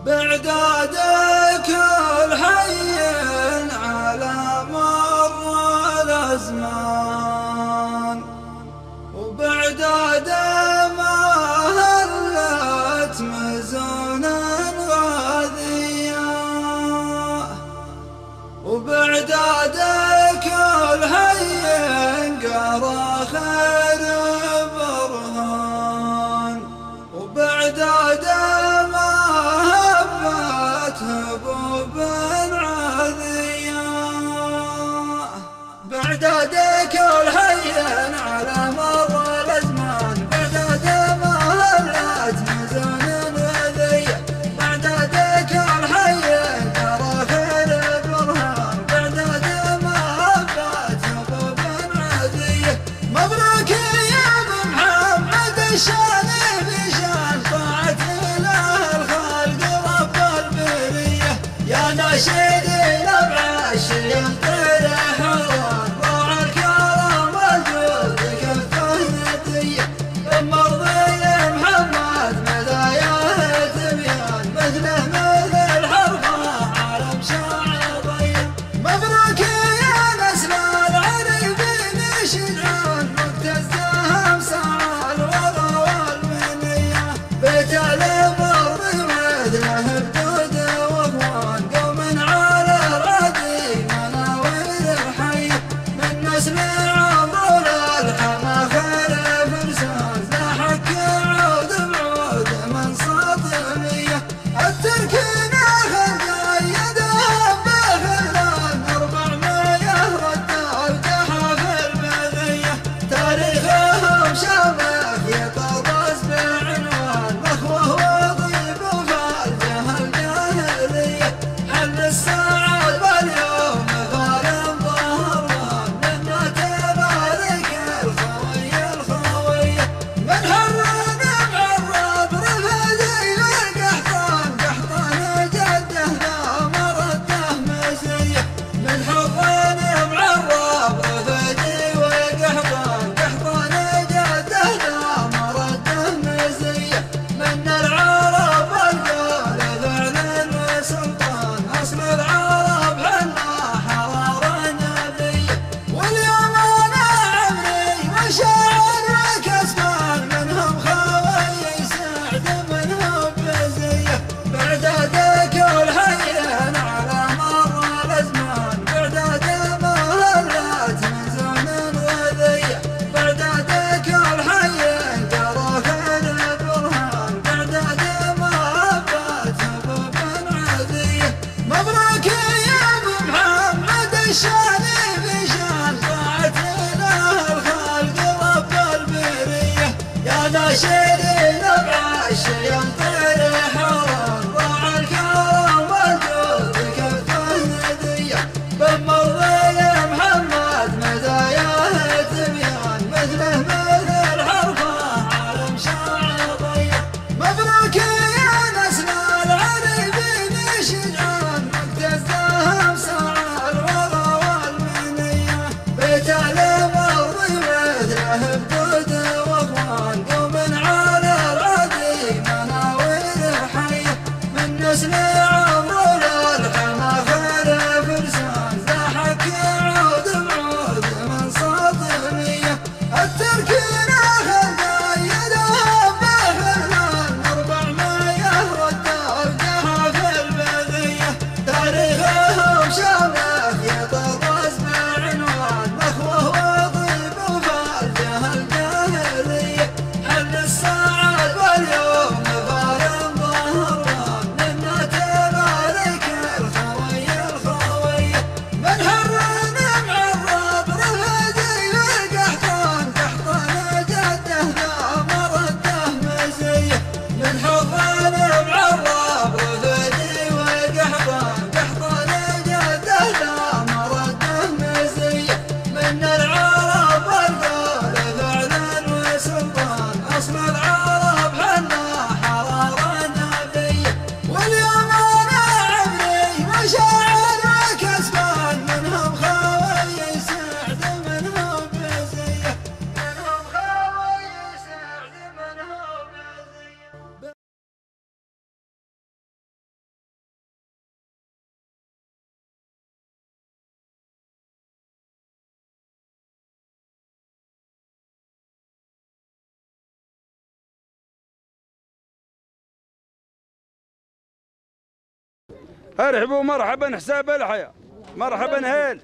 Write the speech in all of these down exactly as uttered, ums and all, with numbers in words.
بعداد كل حي على مر الأزمان، وبعداد ما هلت مزون غاذية، وبعداد كل حي قرى خير برهان، وبعداد ما هبت هبوب عذية. بعداد كل حي على مر الأزمان، بعداد ما هلت مزون غاذية، بعداد كل حي قرى خير برهان، بعداد ما هبت هبوب عذية. مبروك يا ابو محمد الشان بشان طاعة إله الخلق رب البرية، يا ناشد نبع الشيم طير حوان، ضاع الكرم والجود كفه ندية، مرضي محمد مداياه تبيان، مثله مثل حرفه عالم شاعر ضيق. مبروك يا نسل العريبين شجعان، مقتزهم سعى الوضع والمنية، بيت البر مثله بدود واخوان، قوم على الردي مناوير الحي، من نسل عمرو للحما خير فرسان، لا حك عود بعود من ساطمية، التركين خلق يدهم بخلان، أربعمية ردوا جحف البذية، تاريخهم شامخ يطرز بعنوان، مخوه وضيب وفالجه الجاهلية، حل السعد واليوم ظالم ظهران، منا تبارك الخوي الخوية، من حرم معرب رفدي والقحطان، قحطان جده ذا مرده مزية، من حرم معرب رفدي والقحطان، قحطان جده ذا مرده مزية، من العرب القول فعل وسلطان، أصل العرب حنا حضارة نبية، واليوم أنا عمري وشاعر وكسبان، منهم خوي سعد منهم بزية. بعداد كل حي على مر الأزمان، بعداد ما هلت مزون غذية، بعداد كل حي قرى خير برهان، بعداد ما هبت هبوب عذية. مبروك يا ابو محمد الشان بشان طاعة إله الخلق رب البرية، يا ناشد نبع الشيم طير حوان، ضاع الكرم والجود كفه ندية، بمرضي محمد مداياه تبيان، مثله مثل حرفه عالم شاعر ضيق. مبروك يا نسل العريبين شجعان، مقتزهم سعى الوضع والمنية، بيت البر مثله بدود واخوان، قوم على الردي مناوير ارحبوا مرحبا حساب الحياة، مرحبا هيل،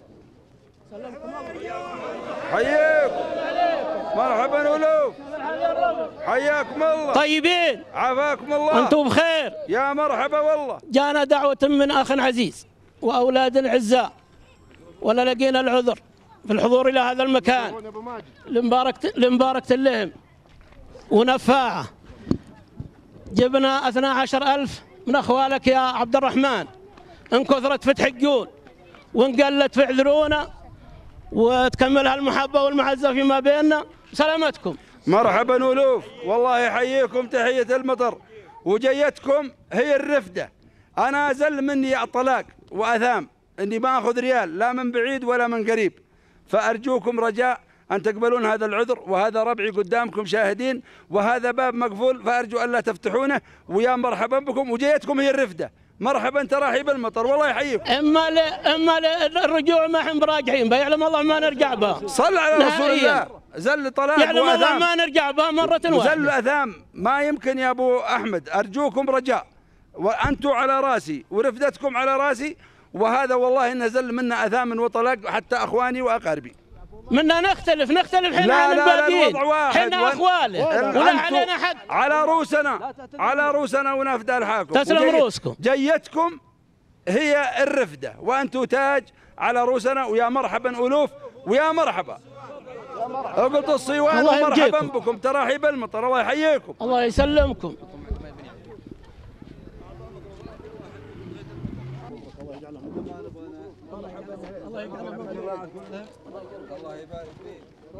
حياكم، مرحبا ألوف، حياكم الله، طيبين، عافاكم الله، أنتم بخير، يا مرحبا والله. جانا دعوة من أخ عزيز وأولاد الأعزاء ولا لقينا العذر في الحضور إلى هذا المكان لمباركة لمباركة اللهم ونفاعة. جبنا اثنا عشر ألف من أخوالك يا عبد الرحمن، إن كثرت فتحقون وإن قلت فاعذرونا، وتكملها المحبة والمعزة فيما بيننا. سلامتكم. مرحبا ألوف، والله يحييكم تحية المطر، وجيتكم هي الرفدة. أنا أزل مني الطلاق وأثام إني ما أخذ ريال لا من بعيد ولا من قريب، فأرجوكم رجاء أن تقبلون هذا العذر، وهذا ربعي قدامكم شاهدين، وهذا باب مقفول فأرجو ألا تفتحونه، ويا مرحبا بكم. وجيتكم هي الرفدة، مرحبا تراحيب المطر، والله يحييكم. اما ل... اما ل... الرجوع ما احنا براجعين، بيعلم الله ما نرجع بها. صل على رسول الله. زل طلاق يعلم الله ما نرجع بها مرة واحدة. زل أثام ما يمكن يا أبو أحمد، أرجوكم رجاء، وأنتم على راسي ورفدتكم على راسي، وهذا والله إن زل منا أثام وطلاق حتى أخواني وأقاربي. منا نختلف نختلف حنا عن الباقيين، حنا أخواله ولا علينا حد. على روسنا على روسنا ونفدى الحاكم. تسلم روسكم. جيتكم هي الرفدة وأنتم تاج على روسنا، ويا مرحبا ألوف، ويا مرحبا قلت الصيوان، ومرحبا بكم تراحيب المطر، الله يحييكم. الله يسلمكم. الله يبارك فيك.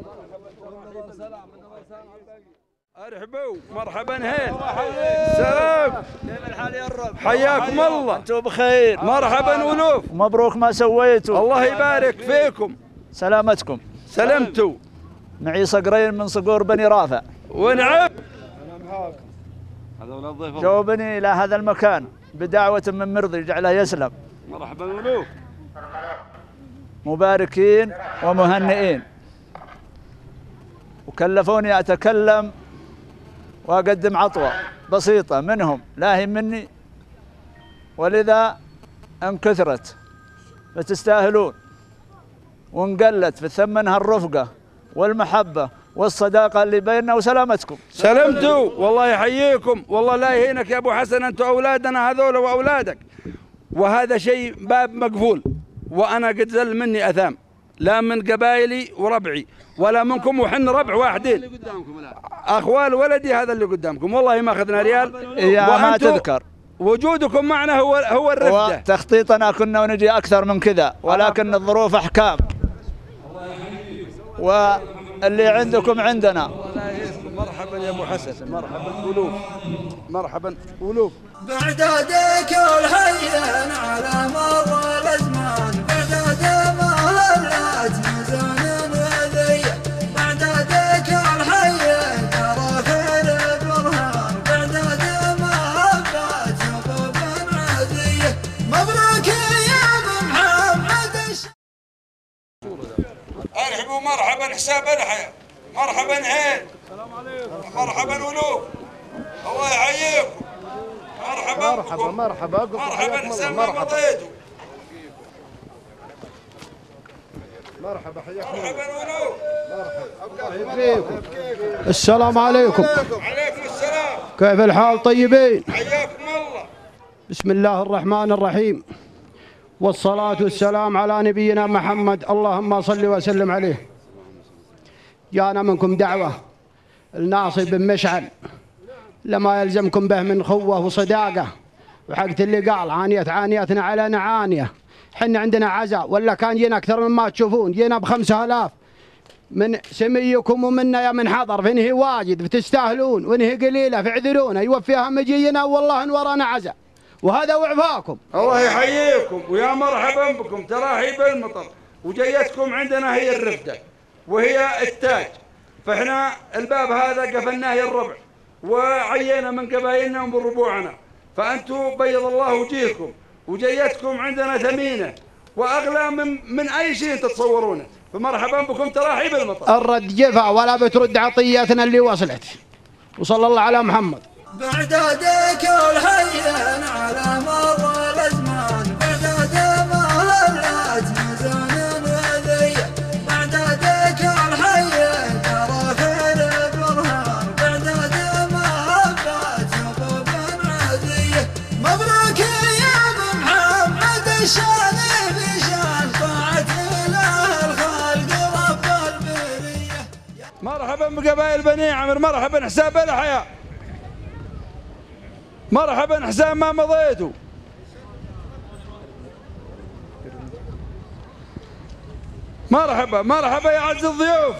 ارحبوا، مرحبا هين، سلام، كيف الحال يا الرب؟ حياكم الله. انتم بخير، مرحبا ألوف، مبروك ما سويتوا، الله يبارك فيكم. سلامتكم. سلمتوا. معي صقرين من صقور بني رافع، ونعم جاوبني الى هذا المكان بدعوة من مرضي جعله يسلم. مرحبا ألوف، مباركين ومهنئين، وكلفوني أتكلم وأقدم عطوة بسيطة منهم، لا هي مني، ولذا إن كثرت فتستاهلون، وإن قلت فثمنها الرفقة والمحبة والصداقة اللي بيننا. وسلامتكم. سلمتوا، والله يحييكم، والله لا يهينك يا أبو حسن، أنتم أولادنا هذول وأولادك، وهذا شيء باب مقفول، وأنا قد زل مني أثام، لا من قبائلي وربعي ولا منكم، وحن ربع واحدين أخوال ولدي، هذا اللي قدامكم، والله ما أخذنا ريال. يا ما تذكر وجودكم معنا هو هو الرفدة. وتخطيطنا كنا ونجي أكثر من كذا، ولكن الظروف أحكام، واللي عندكم عندنا. مرحبا يا أبو حسن، مرحبا ألوف، مرحبا ألوف. بعدادك الحين على مر الازمان، بعداد ما هلت مزان وذي، بعدادك الحين ترى خير برهان، بعداد ما هبت سبب عادية. مبروك يا ابو محمد. ارحبوا، مرحبا حساب الحياة، مرحبا هين، مرحبا ألوف، الله يحييكم. مرحبا مرحبا مرحبا مرحبا حسين ما مضيتوا. مرحبا حياكم. مرحبا ولو. مرحبا الله يبارك. السلام عليكم. وعليكم السلام. كيف الحال؟ طيبين؟ حياكم الله. بسم الله الرحمن الرحيم، والصلاة والسلام على نبينا محمد، اللهم صل وسلم عليه. جانا منكم دعوة الناصر بن مشعل لما يلزمكم به من خوة وصداقة، وحقت اللي قال عانية عانيتنا على نعانية. حنا عندنا عزاء، ولا كان جينا أكثر مما تشوفون، جينا بخمسة آلاف من سميكم ومنا يا من حضر، فإنه واجد فتستاهلون، وإنه قليلة فاعذرونا، يوفيها مجينا والله إن ورانا عزاء، وهذا وعفاكم. الله يحييكم ويا مرحبا بكم، تراحيب المطر، وجيتكم عندنا هي الرفدة وهي التاج، فإحنا الباب هذا قفلناه يا الربع، وعينا من قبائلنا ومن ربوعنا، فأنتم بيض الله وجيهكم، وجيتكم عندنا ثمينة وأغلى من من أي شيء تتصورونه، فمرحبا بكم تراحيب المطر. الرد جفا ولا بترد عطياتنا اللي وصلت، وصلى الله على محمد. بعدادك الحين على مر الأزمان، مرحبا بقبائل بني عمر، مرحبا حساب الحياة، مرحبا حساب ما مضيتوا، مرحبا مرحبا يا عز الضيوف،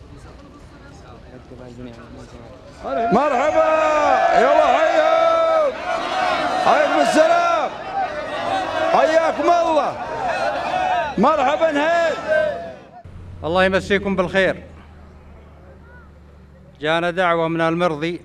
مرحبا يلا حياكم، عليكم السلام، حياكم الله، مرحبا هيل. الله يمسيكم بالخير. جانا دعوة من المرضي،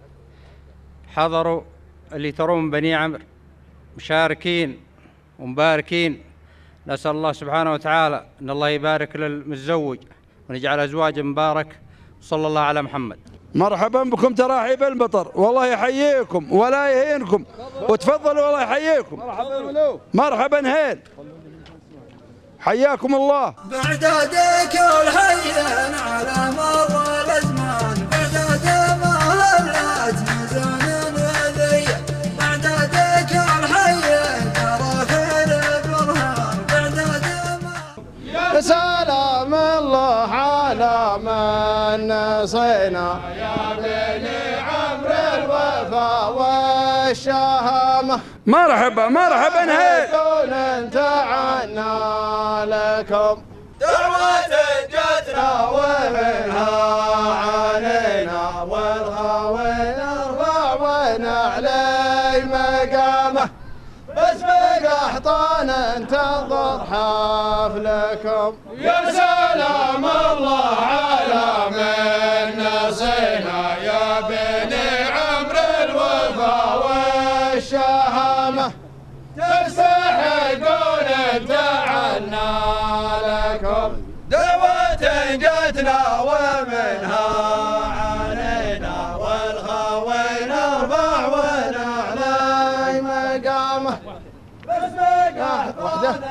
حضروا اللي ترون من بني عمر مشاركين ومباركين. نسأل الله سبحانه وتعالى أن الله يبارك للمتزوج ونجعل أزواجه مبارك. صلى الله على محمد. مرحبا بكم تراحيب المطر، والله يحييكم ولا يهينكم، وتفضلوا والله يحييكم. مرحبا هيل، حياكم الله. بعدادك والحيان على مر الازمان، بعداد ما هلت مزان وذي، بعدادك والحيان ترى خير برهان، بعداد ما سلام الله على من نصينا يا بني عمرو الوفا والشهامة. مرحبا مرحبا هيل. كون انت عنا لكم دعوة جتنا ومنها علينا، والغاوين ارفع ونعلي مقامه، بس بقحطان تنظر حفلكم. يا سلام الله على من نصينا يا بني عمرو الوفا والشهامة، تستحقون انت عنا لكم دعوة جتنا ومنها علينا، والخوين ارفع ونعلي مقامه، بس بقحطان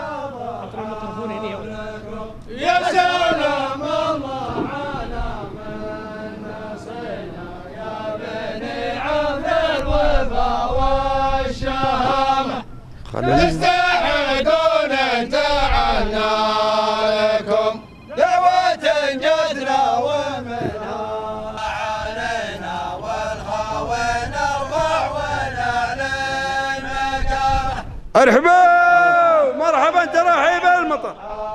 يا سلام الله على من نصينا يا بني عمرو الوفا والشهامة، تستحقون انت عنا لكم دعوة جتنا ومنها علينا، والخوين ارفع ونعلي مقامه. ارحبوا مرحبا تراحيب المطر.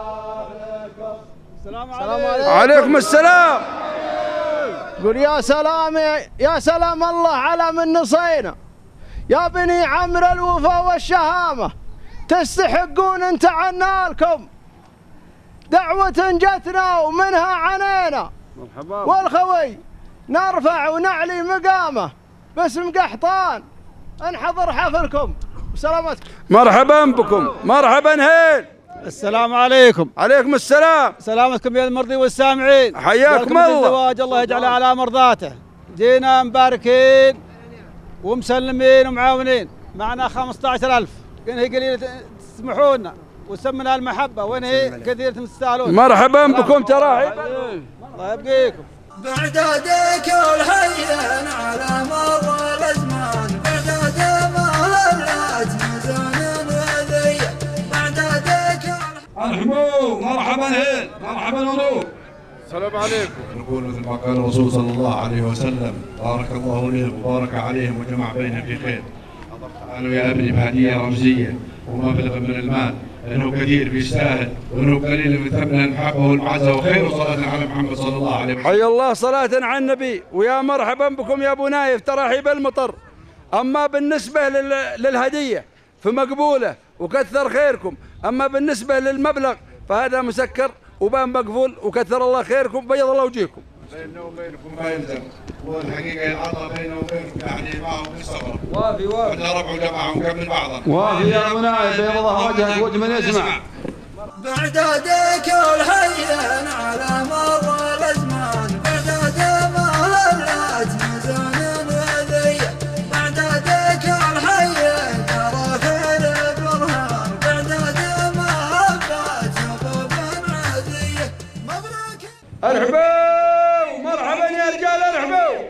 السلام عليكم. عليكم السلام. قل يا سلام يا سلام الله على من نصينا يا بني عمرو الوفا والشهامة، تستحقون انت عنا لكم دعوة جتنا ومنها عنينا، والخوي نرفع ونعلي مقامه، باسم قحطان انحضر حفلكم وسلامتكم. مرحبا بكم، مرحبا هيل. السلام عليكم. عليكم السلام. سلامتكم يا المرضي والسامعين. حياكم الله. الزواج الله يجعله على مرضاته. جينا مباركين ومسلمين ومعاونين، معنا خمسة عشر ألف، إن هي قليلة تسمحوا لنا وسمنا المحبة، وإن هي كثيرة تستاهلون. مرحبا بكم تراحيب. الله يبقيكم. بعدادك والحيان على مر الازمان، بعداد ما هلت مزان وذي، بعدادك ارحبوا مرحبا هيل، مرحبا ولو. السلام عليكم. نقول مثل ما قال الرسول صلى الله عليه وسلم: بارك الله لهم وبارك عليهم وجمع بينهم في خير. قالوا يا ابني بهديه رمزيه ومبلغ من المال، انه كثير بيستاهل وانه قليل من ثمن المحبه والمعزه، وخير صلاه على محمد صلى الله عليه وسلم. حي الله صلاه على النبي، ويا مرحبا بكم يا ابو نايف تراحيب المطر. اما بالنسبه للهديه فمقبوله وكثر خيركم، اما بالنسبه للمبلغ فهذا مسكر وبان مقفول، وكثر الله خيركم بيض الله وجهكم. بيننا وبينكم ما يلزم، والحقيقه العطاء بيننا وبينكم يعني معهم في الصبر. وافي وافي. احنا ربع وجماعه ونكمل بعضنا. وافي يا ابو نايف بيض الله وجهك وجه من يسمع. بعدادك والحيان على مر الازمان، بعداد ما هلت مزان وذي، بعدادك والحيان ترى خير برهان، بعداد ما هبت حبوب عادية. مبروك. ارحبوا مرحبا يا رجال، ارحبوا.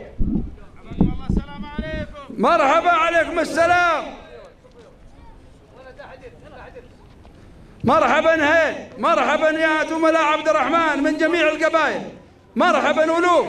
مرحبا عليكم السلام. مرحبا هيل، مرحبا يا زملاء عبد الرحمن من جميع القبائل، مرحبا ألوف.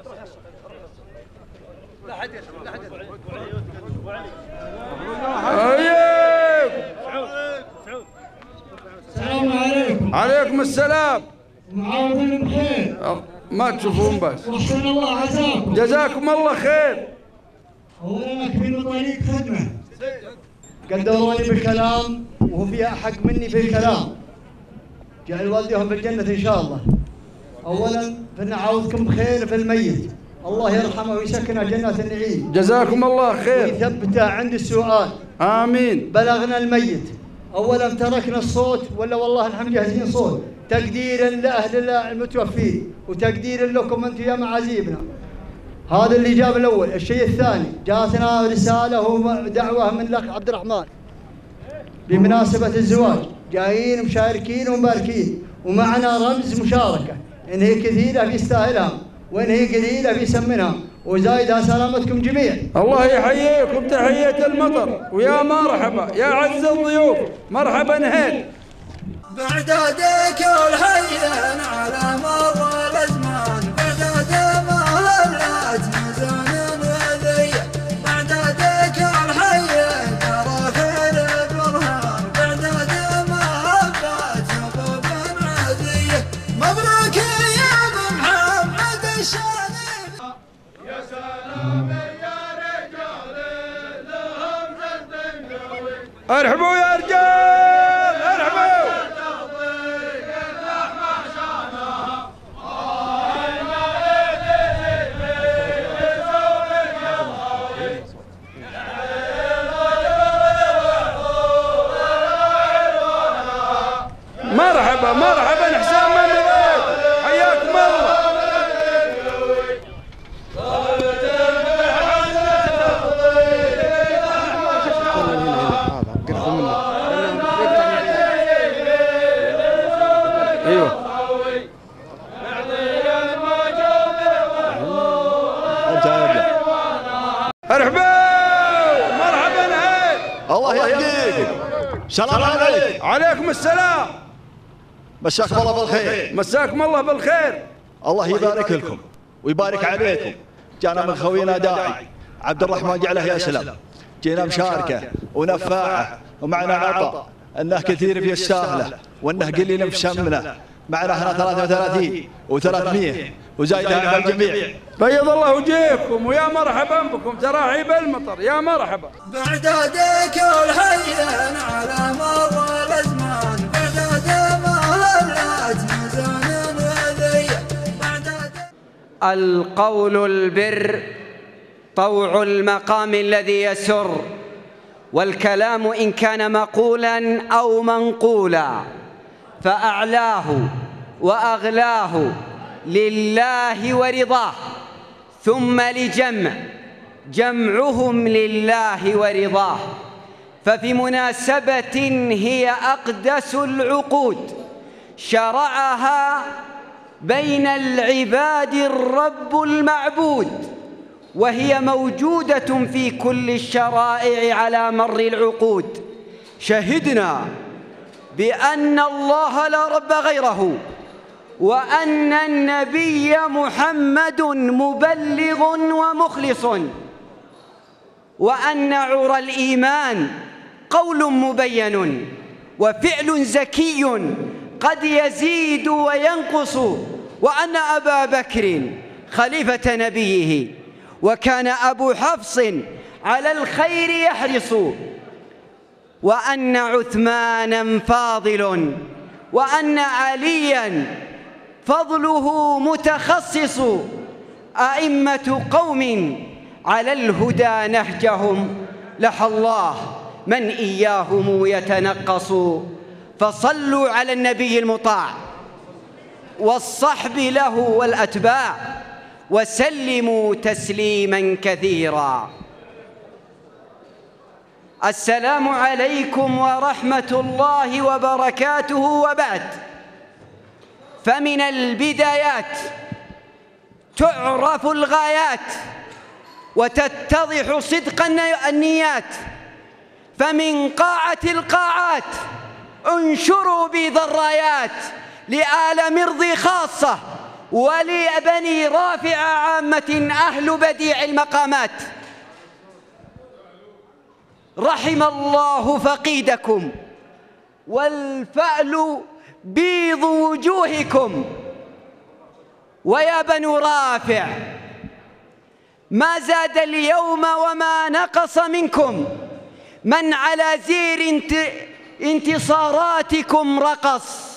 السلام عليكم. عليكم السلام. معاودين بخير. ما تشوفون بس. واحسن الله عساكم. جزاكم الله خير. اولا اكملوا طريق خدمه. قدروني بالكلام وهو فيها حق مني في الكلام. جعل والديهم بالجنه ان شاء الله. اولا فنعاوذكم بخير في الميت. الله يرحمه ويسكنه جنات النعيم. جزاكم الله خير. ويثبته عند السؤال. امين. بلغنا الميت. اولا تركنا الصوت ولا والله الحمد جاهزين صوت تقديرا لاهل المتوفين وتقديرا لكم انتم يا معازيبنا. هذا اللي جاب الاول. الشيء الثاني جاتنا رساله ودعوه من الاخ عبد الرحمن بمناسبه الزواج. جايين مشاركين ومباركين ومعنا رمز مشاركه ان هي كثيره بيستاهلها وان هي قليله بيسمنها وزايدها سلامتكم جميع. الله يحييكم تحية المطر ويا مرحبا يا عز الضيوف. مرحبا هيل. بعدادك والحين على مر الازمان بعداد ما هلت مزون وذي بعدادك والحين ترى في البرهان بعداد ما هبت حبوب عادية. مبروك يا ابو محمد الشريف. يا سلام يا رجال لهم جد قوي. ارحبوا يا رجال ارحبوا. مرحبا مرحبا حسام ممدوح حياكم الله. ايوه ارحبوا مرحبا هاي. الله يهديك. سلام عليك. عليكم السلام. مساكم الله بالخير. مساكم الله بالخير. الله يبارك لكم ويبارك عليكم. جانا من خوينا داعي عبد الرحمن جعله يا سلام. جينا مشاركه ونفاعه ومعنا عطاء انه كثير في الساهله وانه قليل في شمله. معنا هنا ثلاثة وثلاثين وثلاثمية وزايدها على الجميع. بيض الله وجهكم ويا مرحبا بكم تراحيب المطر يا مرحبا. بعدادك والحين على مر الازمان بعداد ما هلت مزون وذي بعداد. القول البر طوع المقام الذي يسر والكلام إن كان مقولا أو منقولا فأعلاه وأغلاه لله ورضاه ثم لجمع جمعهم لله ورضاه. ففي مناسبة هي أقدس العقود شرعها بين العباد الرب المعبود وهي موجودة في كل الشرائع على مر العقود. شهدنا بأن الله لا رب غيره وأن النبي محمد مبلغ ومخلص وأن عرى الإيمان قول مبين وفعل زكي قد يزيد وينقص وأن أبا بكر خليفة نبيه وكان أبو حفص على الخير يحرص وأن عثمانا فاضل وأن عليا فضله متخصص أئمة قوم على الهدى نهجهم لحى الله من إياهم يتنقص. فصلوا على النبي المطاع والصحب له والأتباع وسلموا تسليما كثيرا. السلام عليكم ورحمة الله وبركاته. وبعد، فمن البدايات تعرف الغايات وتتضح صدق النيات. فمن قاعة القاعات انشروا بذرايات لآل مرضي خاصة ولبني رافع عامة أهل بديع المقامات. رحم الله فقيدكم والفأل بيض وجوهكم. ويا بنو رافع ما زاد اليوم وما نقص منكم من على زير انتصاراتكم رقص.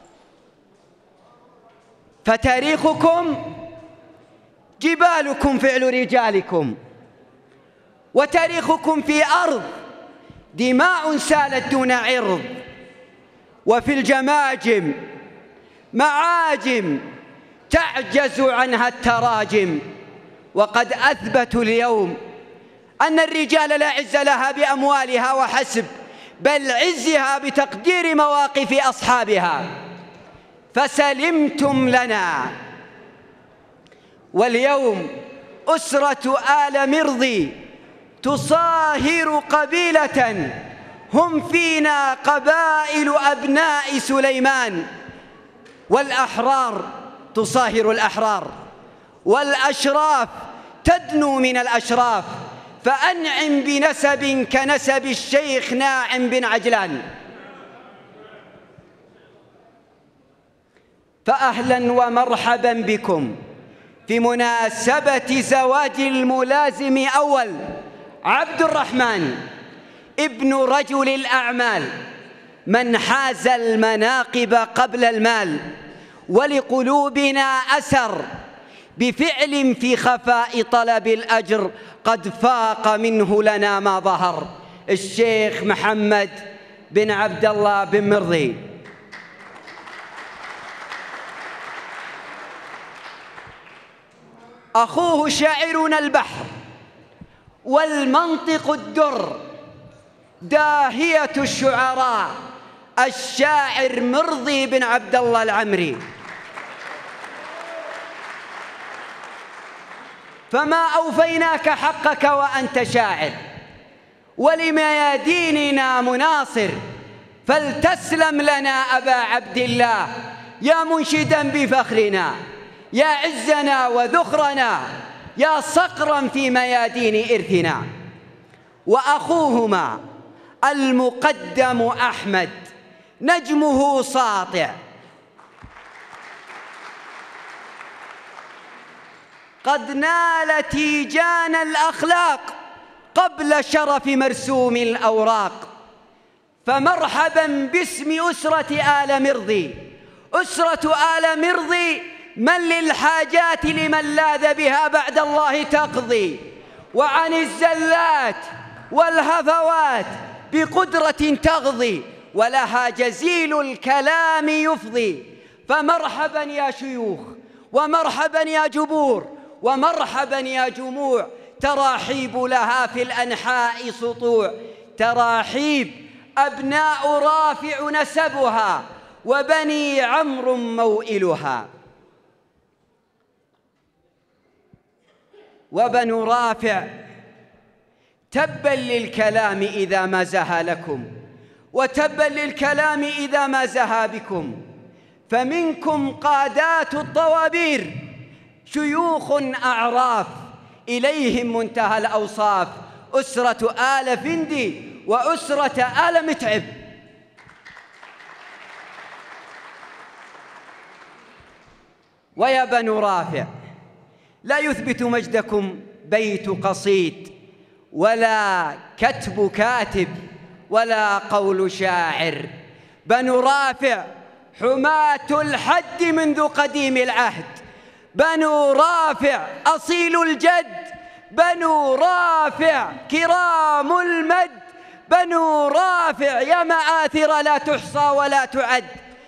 فتاريخكم جبالكم فعل رجالكم، وتاريخكم في أرض دماء سالت دون عرض، وفي الجماجم معاجم تعجز عنها التراجم. وقد أثبتوا اليوم أن الرجال لا عز لها بأموالها وحسب، بل عزها بتقدير مواقف أصحابها. فسلمتم لنا. واليوم أسرة آل مرضي تصاهر قبيلة هم فينا قبائل أبناء سليمان، والأحرار تصاهر الأحرار، والأشراف تدنو من الأشراف. فأنعم بنسب كنسب الشيخ ناعم بن عجلان. فأهلا ومرحبا بكم في مناسبة زواج الملازم أول عبد الرحمن ابن رجل الأعمال، من حاز المناقب قبل المال، ولقلوبنا أسر بفعل في خفاء طلب الأجر قد فاق منه لنا ما ظهر. الشيخ محمد بن عبد الله بن مرضي. أخوه شاعرنا البحر والمنطق الدر، داهية الشعراء الشاعر مرضي بن عبد الله العمري. فما أوفيناك حقك وأنت شاعر، ولمياديننا مناصر، فلتسلم لنا أبا عبد الله يا منشدا بفخرنا، يا عزنا وذخرنا، يا صقرا في ميادين إرثنا. وأخوهما المقدم أحمد نجمه ساطع، قد نال تيجان الأخلاق قبل شرف مرسوم الأوراق. فمرحبا باسم أسرة آل مرضي. أسرة آل مرضي من للحاجات لمن لاذ بها بعد الله تقضي، وعن الزلات والهفوات بقدرة تغضي، ولها جزيل الكلام يفضي. فمرحبا يا شيوخ، ومرحبا يا جبور، ومرحبا يا جموع، تراحيب لها في الأنحاء سطوع. تراحيب أبناء رافع نسبها، وبني عمرو موئلها. وبنو رافع تبا للكلام إذا ما زهى لكم، وتبا للكلام إذا ما زهى بكم. فمنكم قادات الطوابير شيوخ أعراف، إليهم منتهى الأوصاف. أسرة آل فندي وأسرة آل متعب. ويا بنو رافع لا يثبت مجدكم بيت قصيد، ولا كتب كاتب، ولا قول شاعر. بنو رافع حماة الحد منذ قديم العهد، بنو رافع أصيل الجد، بنو رافع كرام المد، بنو رافع يا مآثر لا تحصى ولا تعد.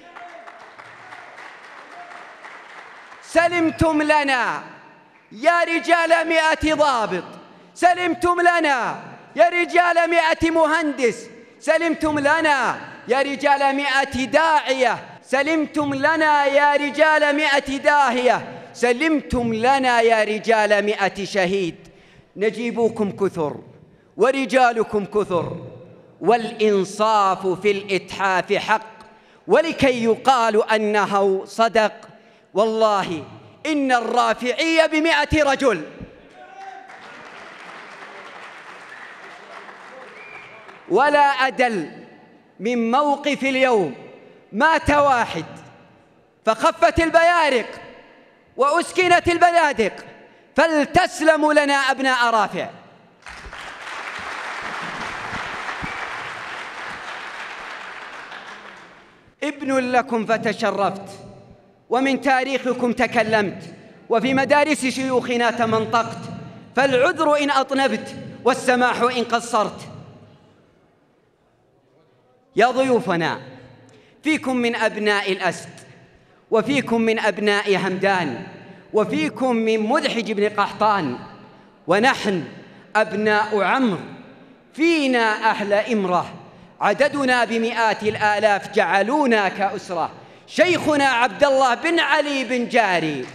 سلمتم لنا يا رجال مئة ضابط، سلمتم لنا يا رجال مئة مهندس، سلمتم لنا يا رجال مئة داعية، سلمتم لنا يا رجال مئة داهية، سلمتم لنا يا رجال مئة شهيد. نجيبوكم كثر ورجالكم كثر، والإنصاف في الإتحاف حق، ولكي يقال أنه صدق والله إن الرافعي بمئة رجل. ولا أدل من موقف اليوم، مات واحد فخفت البيارق وأسكنت البنادق، فلتسلموا لنا أبناء رافع. ابن لكم فتشرفت، ومن تاريخكم تكلمت، وفي مدارس شيوخنا تمنطقت، فالعذر إن أطنبت والسماح إن قصرت. يا ضيوفنا، فيكم من أبناء الأسد، وفيكم من أبناء همدان، وفيكم من مدحج بن قحطان، ونحن أبناء عمرو، فينا أهل إمرة، عددنا بمئات الآلاف، جعلونا كأسرة. شيخنا عبد الله بن علي بن جاري،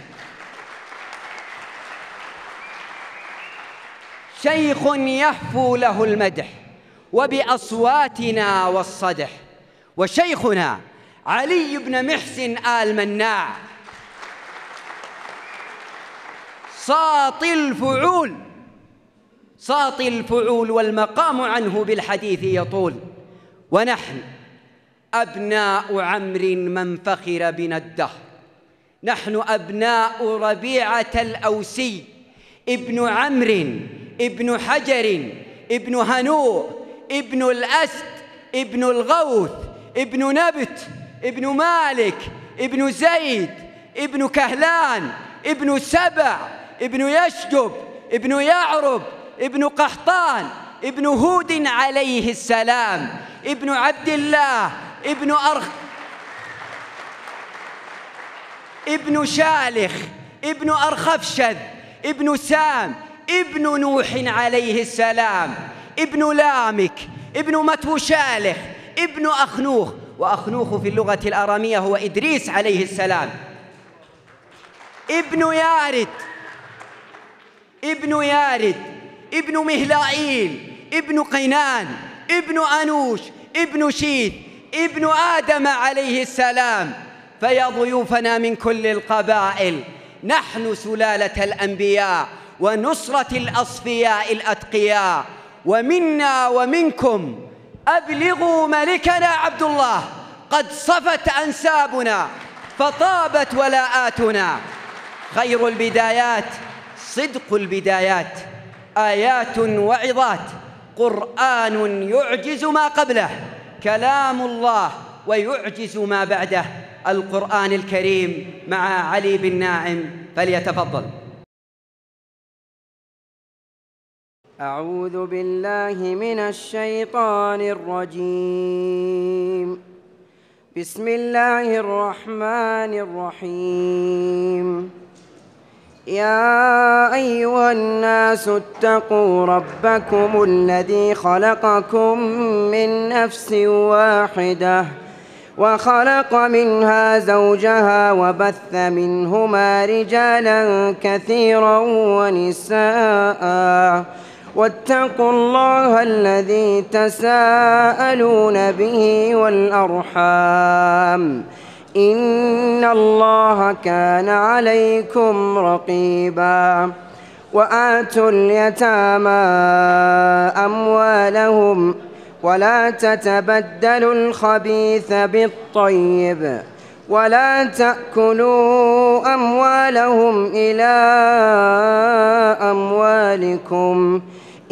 شيخ يهفو له المدح وبأصواتنا والصدح. وشيخنا علي بن محسن آل مناع، صاطي الفعول، صاطي الفعول، والمقام عنه بالحديث يطول. ونحن أبناء عمرو من فخر بنا الدهر، نحن أبناء ربيعة الأوسي، ابن عمرو، ابن حجر، ابن هنوء، ابن الأسد، ابن الغوث، ابن نبت، ابن مالك، ابن زيد، ابن كهلان، ابن سبع، ابن يشجب، ابن يعرب، ابن قحطان، ابن هود عليه السلام، ابن عبد الله، ابن أرخ، ابن شالخ، ابن أرخفشذ، ابن سام، ابن نوح عليه السلام، ابن لامك، ابن متو شالخ، ابن أخنوخ، وأخنوخ في اللغة الأرامية هو إدريس عليه السلام، ابن يارد، ابن يارد، ابن مهلائيل، ابن قينان، ابن أنوش، ابن شيث، ابن آدم عليه السلام. فيا ضيوفنا من كل القبائل، نحن سلالة الأنبياء ونصرة الأصفياء الأتقياء، ومنا ومنكم أبلغوا ملكنا عبد الله، قد صفت أنسابنا فطابت ولاءاتنا. خير البدايات صدق البدايات، آيات وعظات، قرآن يعجز ما قبله، كلام الله ويعجز ما بعده. القرآن الكريم مع علي بن ناعم، فليتفضل. أعوذ بالله من الشيطان الرجيم. بسم الله الرحمن الرحيم. يا أيها الناس اتقوا ربكم الذي خلقكم من نفس واحدة وخلق منها زوجها وبث منهما رجالا كثيرا ونساء، واتقوا الله الذي تساءلون به والأرحام، إن الله كان عليكم رقيبا. وآتوا اليتامى أموالهم ولا تتبدلوا الخبيث بالطيب ولا تأكلوا أموالهم إلى أموالكم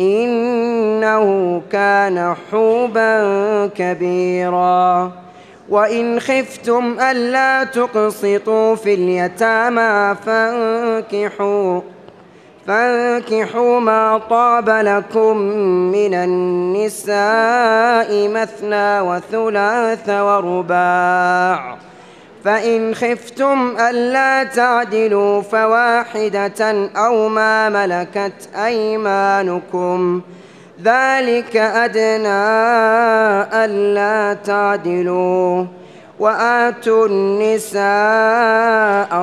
إنه كان حوبا كبيرا. وإن خفتم ألا تقسطوا في اليتامى فانكحوا فانكحوا ما طاب لكم من النساء مثنى وثلاث ورباع، فإن خفتم ألا تعدلوا فواحدة أو ما ملكت أيمانكم، ذلك أدنى ألا تعدلوا. وآتوا النساء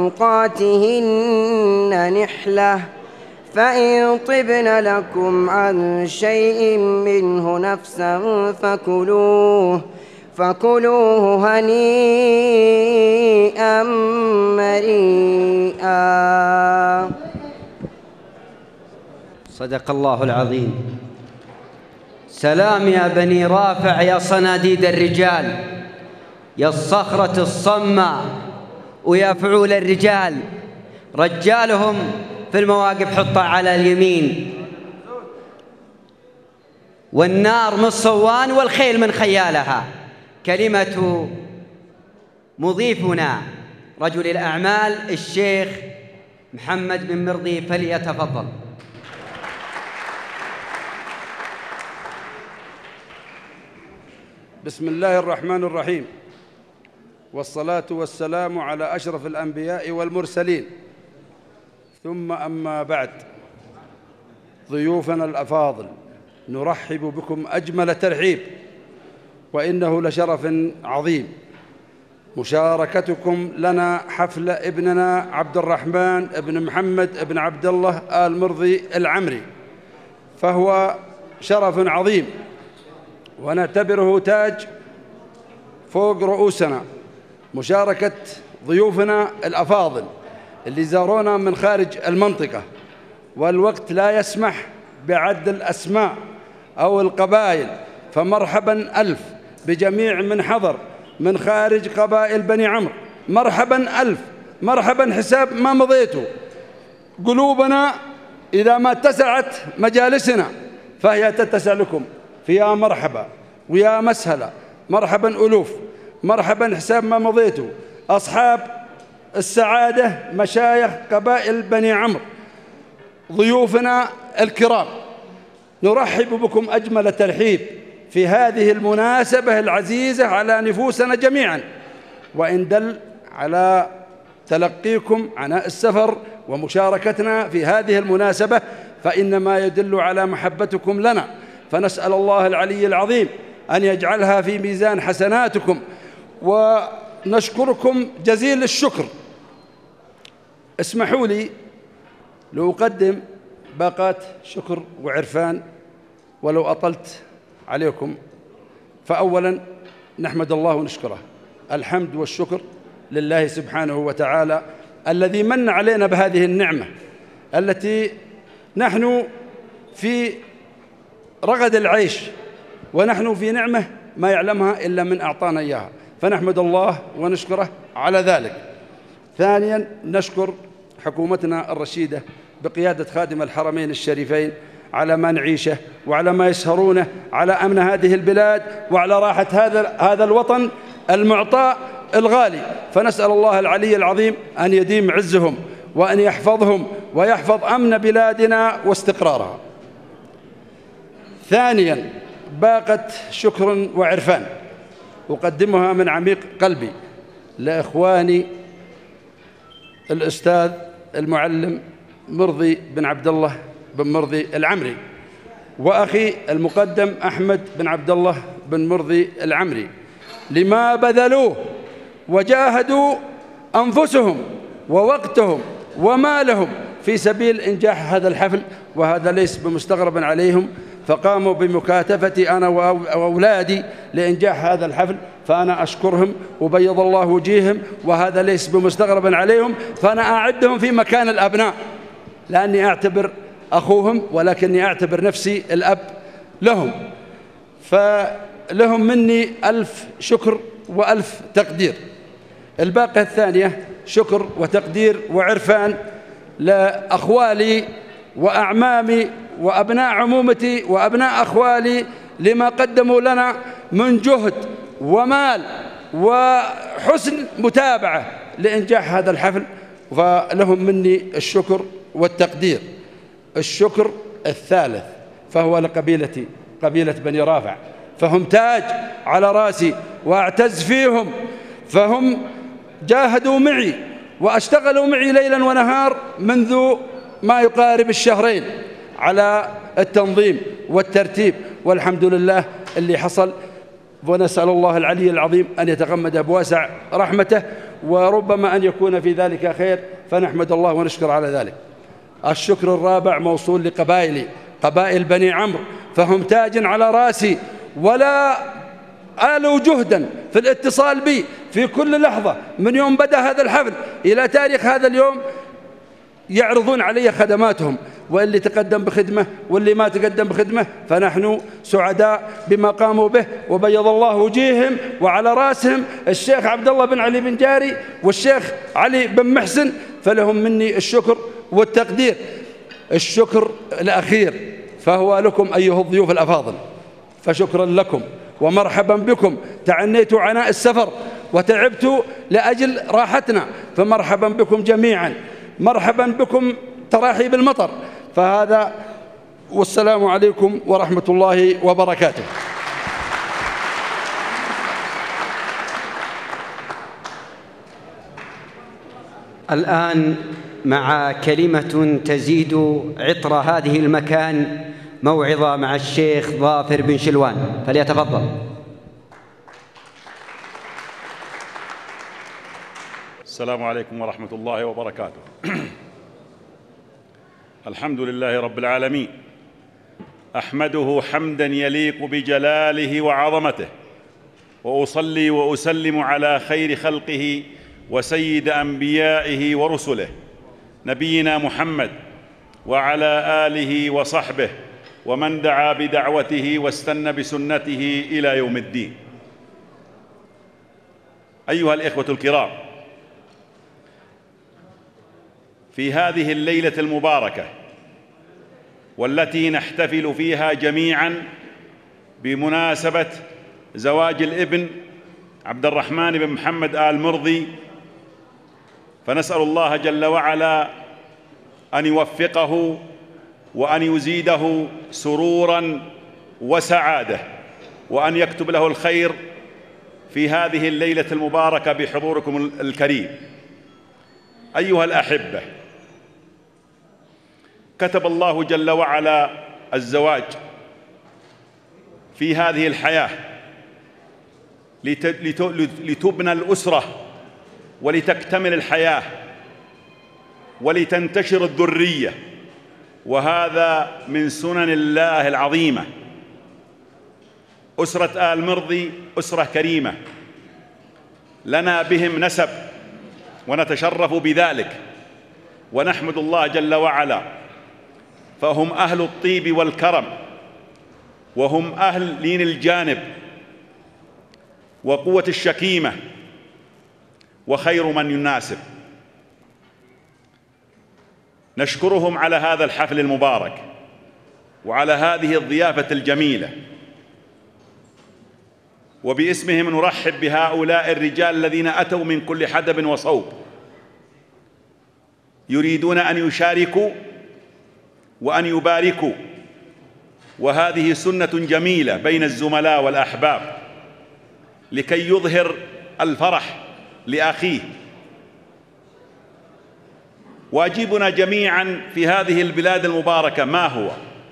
صدقاتهن نحلة، فإن طبن لكم عن شيء منه نفسا فكلوه فكلوه هنيئا مريئا. صدق الله العظيم. سلام يا بني رافع، يا صناديد الرجال، يا الصخرة الصمة، ويا فعول الرجال. رجالهم في المواقف حطها على اليمين، والنار من الصوان والخيل من خيالها. كلمة مضيفنا رجل الأعمال الشيخ محمد بن مرضي، فليتفضل. بسم الله الرحمن الرحيم، والصلاة والسلام على أشرف الأنبياء والمرسلين، ثم أما بعد. ضيوفنا الأفاضل، نرحب بكم أجمل ترحيب، وإنه لشرف عظيم مشاركتكم لنا حفل ابننا عبد الرحمن بن محمد بن عبد الله آل مرضي العمري، فهو شرف عظيم ونعتبره تاج فوق رؤوسنا. مشاركة ضيوفنا الأفاضل اللي زارونا من خارج المنطقة، والوقت لا يسمح بعد الأسماء أو القبائل، فمرحبا ألف بجميع من حضر من خارج قبائل بني عمرو. مرحبا ألف، مرحبا حساب ما مضيتوا. قلوبنا إذا ما اتسعت مجالسنا فهي تتسع لكم، فيا مرحبا ويا مسهلا. مرحبا ألوف، مرحبا حساب ما مضيتوا. أصحاب السعادة مشايخ قبائل بني عمرو، ضيوفنا الكرام، نرحب بكم أجمل ترحيب في هذه المناسبة العزيزة على نفوسنا جميعا، وإن دل على تلقيكم عناء السفر ومشاركتنا في هذه المناسبة فإنما يدل على محبتكم لنا، فنسأل الله العلي العظيم أن يجعلها في ميزان حسناتكم، ونشكركم جزيل الشكر. اسمحوا لي لأقدم باقات شكر وعرفان ولو أطلت عليكم. فأولا نحمد الله ونشكره، الحمد والشكر لله سبحانه وتعالى الذي من علينا بهذه النعمة التي نحن في رغد العيش، ونحن في نعمة ما يعلمها إلا من أعطانا إياها، فنحمد الله ونشكره على ذلك. ثانيا نشكر حكومتنا الرشيدة بقيادة خادم الحرمين الشريفين على ما نعيشه وعلى ما يسهرونه على أمن هذه البلاد وعلى راحة هذا هذا الوطن المعطاء الغالي، فنسأل الله العلي العظيم أن يديم عزهم وأن يحفظهم ويحفظ أمن بلادنا واستقرارها. ثانيا باقة شكر وعرفان أقدمها من عميق قلبي لإخواني الأستاذ المعلم مرضي بن عبد الله بن مرضي العمري، وأخي المقدم أحمد بن عبد الله بن مرضي العمري، لما بذلوه وجاهدوا أنفسهم ووقتهم ومالهم في سبيل إنجاح هذا الحفل، وهذا ليس بمستغرب عليهم، فقاموا بمكاتفتي أنا وأولادي لإنجاح هذا الحفل، فأنا أشكرهم وبيض الله وجيههم، وهذا ليس بمستغرب عليهم، فأنا أعدهم في مكان الأبناء لأني أعتبر أخوهم ولكني أعتبر نفسي الأب لهم، فلهم مني ألف شكر وألف تقدير. الباقة الثانية شكر وتقدير وعرفان لأخوالي وأعمامي وأبناء عمومتي وأبناء أخوالي لما قدموا لنا من جهد ومال وحسن متابعة لإنجاح هذا الحفل، فلهم مني الشكر والتقدير. الشكر الثالث فهو لقبيلتي، قبيلة بني رافع، فهم تاج على راسي وأعتز فيهم، فهم جاهدوا معي واشتغلوا معي ليلا ونهار منذ ما يقارب الشهرين على التنظيم والترتيب، والحمد لله اللي حصل، ونسأل الله العلي العظيم أن يتغمد بواسع رحمته، وربما أن يكون في ذلك خير، فنحمد الله ونشكر على ذلك. الشكر الرابع موصول لقبائلي، قبائل بني عمرو، فهم تاج على راسي، ولا آلوا جهدا في الاتصال بي في كل لحظة من يوم بدأ هذا الحفل إلى تاريخ هذا اليوم، يعرضون علي خدماتهم، واللي تقدم بخدمة واللي ما تقدم بخدمة، فنحن سعداء بما قاموا به وبيض الله وجيههم، وعلى رأسهم الشيخ عبد الله بن علي بن جاري والشيخ علي بن محسن، فلهم مني الشكر والتقدير. الشكر الأخير فهو لكم أيها الضيوف الأفاضل، فشكرا لكم ومرحبا بكم. تعنيت عناء السفر وتعبت لأجل راحتنا، فمرحبا بكم جميعا، مرحبا بكم تراحيب المطر. فهذا والسلام عليكم ورحمة الله وبركاته. الآن مع كلمة تزيد عطر هذه المكان موعظة مع الشيخ ظافر بن شلوان، فليتفضل. السلام عليكم ورحمة الله وبركاته. الحمد لله رب العالمين، أحمده حمدا يليق بجلاله وعظمته، وأصلي وأسلم على خير خلقه وسيد أنبيائه ورسله نبينا محمد وعلى آله وصحبه ومن دعا بدعوته واستنى بسنته إلى يوم الدين. أيها الإخوة الكرام، في هذه الليلة المباركة والتي نحتفل فيها جميعاً بمناسبة زواج الابن عبد الرحمن بن محمد آل مرضي، فنسأل الله جل وعلا أن يوفقه وأن يزيده سروراً وسعادة، وأن يكتب له الخير في هذه الليلة المباركة بحضوركم الكريم. أيها الأحبة، كتب الله جل وعلا الزواج في هذه الحياة لتبنى الأسرة ولتكتمل الحياة ولتنتشر الذرية، وهذا من سنن الله العظيمة. أسرة آل مرضي أسرة كريمة، لنا بهم نسب ونتشرف بذلك، ونحمد الله جل وعلا، فهم أهل الطيب والكرم، وهم أهل لين الجانب وقوة الشكيمة، وخير من يناسب. نشكرهم على هذا الحفل المبارك وعلى هذه الضيافة الجميلة، وباسمهم نرحب بهؤلاء الرجال الذين أتوا من كل حدب وصوب، يريدون أن يشاركوا وأن يباركوا، وهذه سنة جميلة بين الزملاء والأحباب لكي يظهر الفرح لأخيه. واجبنا جميعاً في هذه البلاد المباركة ما هو؟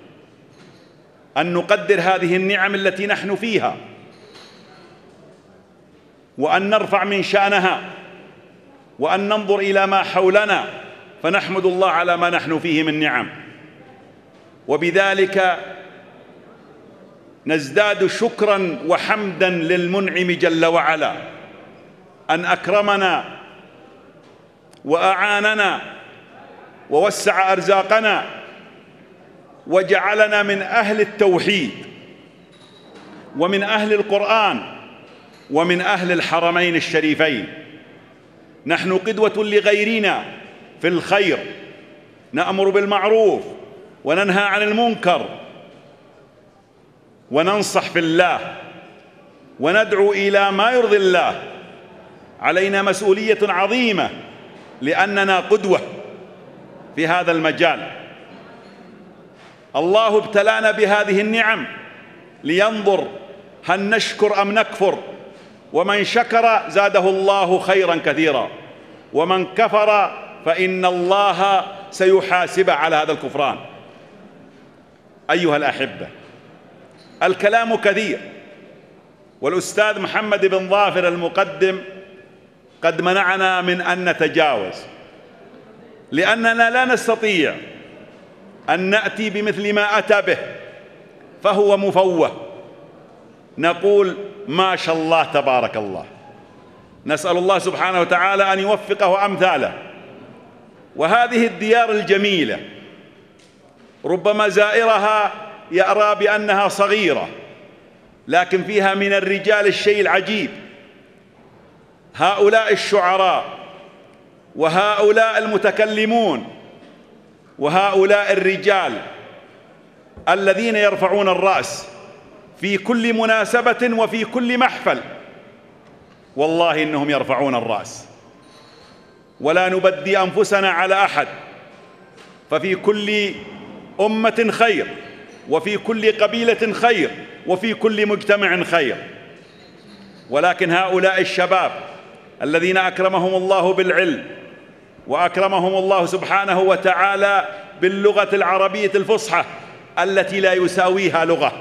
أن نقدر هذه النعم التي نحن فيها، وأن نرفع من شأنها، وأن ننظر إلى ما حولنا فنحمد الله على ما نحن فيه من نعم، وبذلك نزداد شكراً وحمداً للمنعم جل وعلا أن أكرمنا وأعاننا ووسع أرزاقنا وجعلنا من أهل التوحيد ومن أهل القرآن ومن أهل الحرمين الشريفين. نحن قدوة لغيرنا في الخير، نأمر بالمعروف وننهى عن المنكر وننصح في الله وندعو إلى ما يرضي الله. علينا مسؤولية عظيمة لأننا قدوة في هذا المجال. الله ابتلانا بهذه النعم لينظر هل نشكر أم نكفر، ومن شكر زاده الله خيرا كثيرا، ومن كفر فإن الله سيحاسب على هذا الكفران. أيها الأحبة، الكلام كثير، والأستاذ محمد بن ظافر المقدم قد منعنا من أن نتجاوز، لأننا لا نستطيع أن نأتي بمثل ما أتى به، فهو مفوه. نقول ما شاء الله تبارك الله. نسأل الله سبحانه وتعالى أن يوفقه أمثاله. وهذه الديار الجميلة ربما زائرها يرى بأنها صغيرة، لكن فيها من الرجال الشيء العجيب. هؤلاء الشعراء وهؤلاء المتكلمون وهؤلاء الرجال الذين يرفعون الرأس في كل مناسبة وفي كل محفل، والله إنهم يرفعون الرأس، ولا نبدي أنفسنا على أحد، ففي كل أمة خير، وفي كل قبيلة خير، وفي كل مجتمع خير. ولكن هؤلاء الشباب الذين أكرمهم الله بالعلم وأكرمهم الله سبحانه وتعالى باللغة العربية الفصحى التي لا يساويها لغة،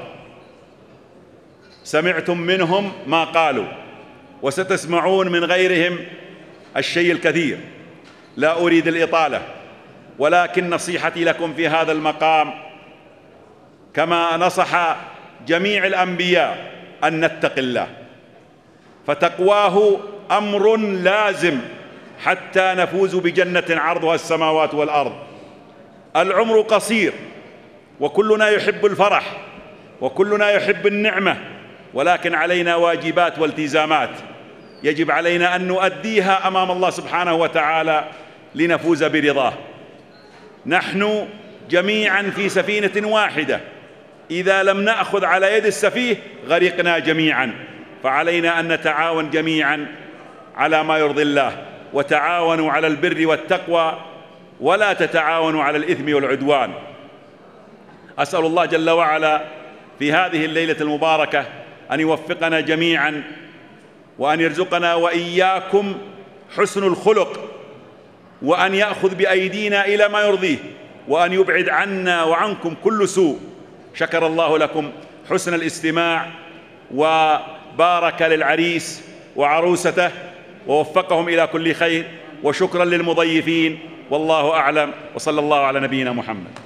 سمعتم منهم ما قالوا وستسمعون من غيرهم الشيء الكثير. لا أريد الإطالة، ولكن نصيحتي لكم في هذا المقام كما نصح جميع الأنبياء أن نتقي الله، فتقواه أمر لازم حتى نفوز بجنة عرضها السماوات والأرض. العمر قصير، وكلنا يحب الفرح، وكلنا يحب النعمة، ولكن علينا واجبات والتزامات يجب علينا أن نؤديها أمام الله سبحانه وتعالى لنفوز برضاه. نحن جميعا في سفينة واحدة، إذا لم نأخذ على يد السفيه غرقنا جميعا، فعلينا أن نتعاون جميعا على ما يرضي الله. وتعاونوا على البر والتقوى ولا تتعاونوا على الإثم والعدوان. أسأل الله جل وعلا في هذه الليلة المباركة أن يوفقنا جميعا، وأن يرزقنا وإياكم حسن الخلق، وأن يأخذ بأيدينا إلى ما يرضيه، وأن يبعد عنا وعنكم كل سوء. شكر الله لكم حسن الاستماع، وبارك للعريس وعروسته ووفقهم إلى كل خير، وشكرا للمضيفين، والله أعلم، وصلى الله على نبينا محمد.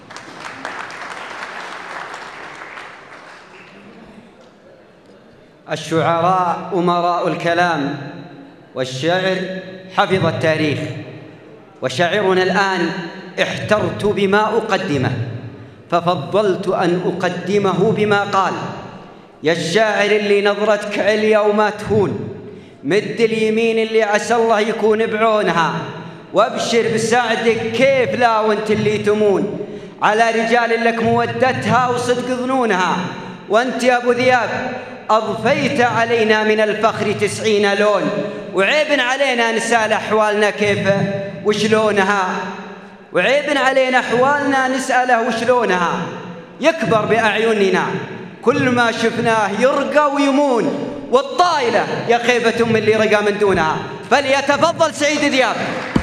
الشعراء أمراء الكلام، والشعر حفظ التاريخ، وشاعرنا الآن احترت بما أقدمه ففضلت أن أقدمه بما قال: يا الشاعر اللي نظرتك عليا وما تهون، مد اليمين اللي عسى الله يكون بعونها، وابشر بسعدك كيف لا وانت اللي تمون على رجال لك مودتها وصدق ظنونها. وانت يا ابو ذياب أضفيت علينا من الفخر تسعين لون، وعيب علينا نسأل أحوالنا كيف وشلونها، وعيب علينا أحوالنا نسأله وشلونها. يكبر بأعيننا كل ما شفناه يرقى ويمون، والطائلة يا خيبة من اللي رقى من دونها. فليتفضل سعيد ذياب.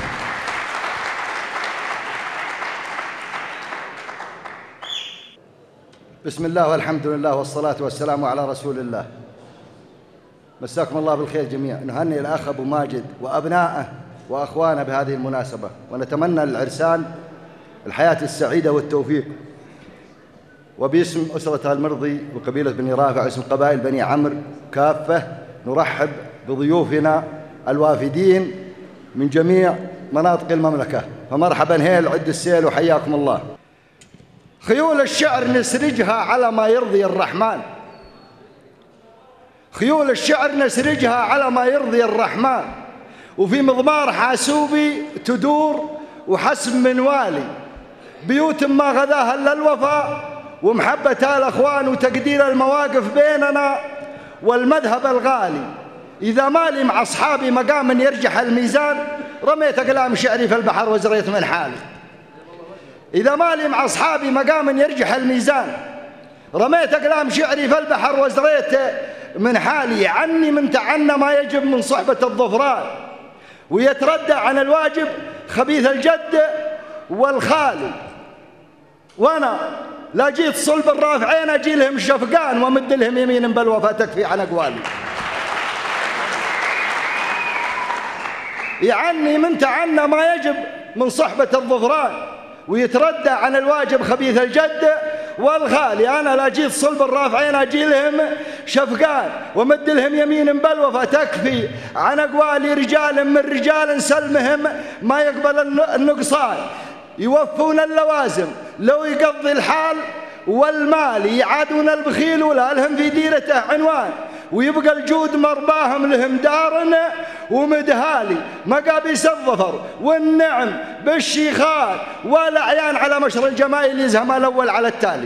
بسم الله والحمد لله والصلاة والسلام على رسول الله. مساكم الله بالخير جميعا. نهنئ الأخ أبو ماجد وأبنائه وأخوانه بهذه المناسبة، ونتمنى للعرسان الحياة السعيدة والتوفيق. وباسم أسرة المرضي وقبيلة بني رافع واسم قبائل بني عمرو كافة نرحب بضيوفنا الوافدين من جميع مناطق المملكة، فمرحبا هيل عد السيل وحياكم الله. خيول الشعر نسرجها على ما يرضي الرحمن، خيول الشعر نسرجها على ما يرضي الرحمن، وفي مضمار حاسوبي تدور وحسب من والي، بيوت ما غذاها إلا الوفاء ومحبة الأخوان وتقدير المواقف بيننا والمذهب الغالي. إذا مالي مع أصحابي مقام يرجح الميزان، رميت أقلام شعري في البحر وزريت من حالي. إذا مالي مع أصحابي مقام يرجح الميزان، رميت أقلام شعري في البحر وزريت من حالي. عني من تعنى ما يجب من صحبة الظفران، ويتردى عن الواجب خبيث الجد والخالي. وأنا لا جيت صلب الرافعين أجي لهم شفقان ومد لهم يمين بالوفاة تكفي عن أقوالي. يعني من تعنى ما يجب من صحبة الظفران، ويتردى عن الواجب خبيث الجد والخالي. أنا لا جيت صلب الرافعين أجي لهم شفقان ومد لهم يمين بلوفة تكفي عن أقوال رجال من رجال سلمهم ما يقبل النقصان يوفون اللوازم لو يقضي الحال والمال يعادون البخيل ولا لهم في ديرته عنوان ويبقى الجود مرباهم لهم دار ومدهالي مقابيس الظفر والنعم بالشيخان والأعيان على مشر الجمايل يزهم الأول على التالي.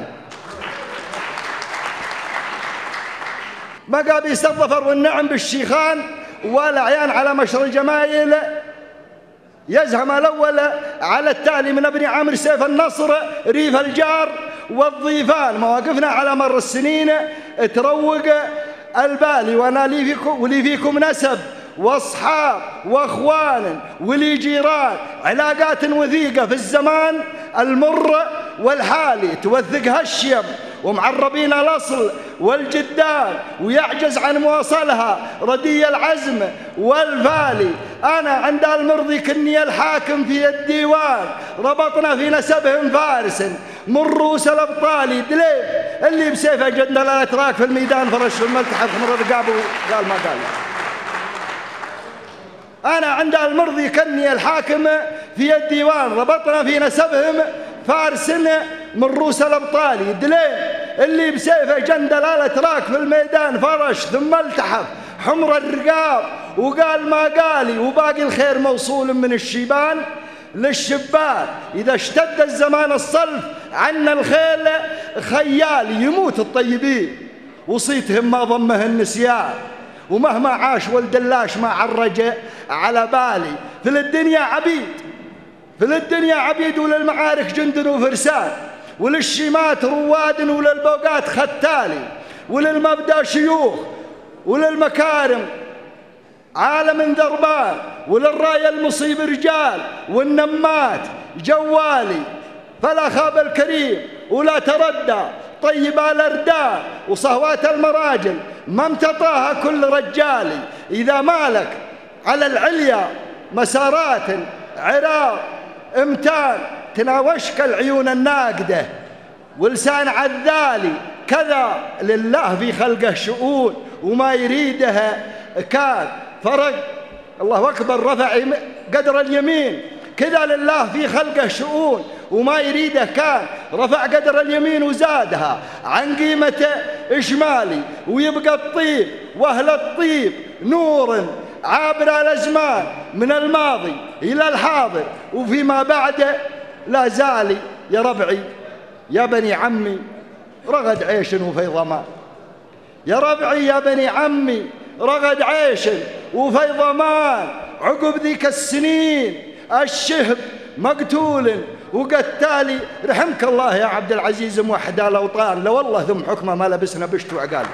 مقابيس الظفر والنعم بالشيخان والأعيان على مشر الجمايل يزهم الأول على التالي. من ابن عامر سيف النصر ريف الجار والضيفان مواقفنا على مر السنين تروق البالي وانا لي فيكم ولي فيكم نسب واصحاب واخوان ولي جيران علاقات وثيقه في الزمان المر والحالي توثقها الشيم ومعربين الاصل والجدان ويعجز عن مواصلها ردي العزم والفالي. انا عند المرضي كني الحاكم في الديوان ربطنا في نسبهم فارس من رؤوس الابطال دليب اللي بسيفه جندل الاتراك في الميدان فرش في الملتحف من رقابه قال ما قال. انا عند المرضي كني الحاكم في الديوان ربطنا في نسبهم فارس من رؤوس الابطال دليب اللي بسيفه جندل الاتراك في الميدان فرش ثم التحف حمر الرقاب وقال ما قالي وباقي الخير موصول من الشيبان للشبان. إذا اشتد الزمان الصلف عنا الخيل خيال يموت الطيبين وصيتهم ما ضمه النسيان ومهما عاش والدلاش ما عرج على بالي. في الدنيا عبيد في الدنيا عبيد وللمعارك جند وفرسان وللشيمات رواد وللبوقات ختالي وللمبدأ شيوخ وللمكارم عالم دربان وللراية المصيب رجال والنمات جوالي. فلا خاب الكريم ولا تردى طيب الأرداء وصهوات المراجل ما امتطاها كل رجالي. إذا مالك على العليا مسارات عراق امتان تناوشك العيون الناقدة ولسان عذالي كذا لله في خلقه شؤون وما يريدها كان فرق. الله أكبر رفع قدر اليمين كذا لله في خلقه شؤون وما يريده كان رفع قدر اليمين وزادها عن قيمته إشمالي ويبقى الطيب وأهل الطيب نور عابر الأزمان من الماضي إلى الحاضر وفيما بعده لا زالي. يا ربعي يا بني عمي رغد عيش وفي ضمان. يا ربعي يا بني عمي رغد عيش وفي ضمان. عقب ذيك السنين الشهب مقتول وقتالي رحمك الله يا عبد العزيز موحد الأوطان. لو والله ثم حكمه ما لبسنا بشت وعقال.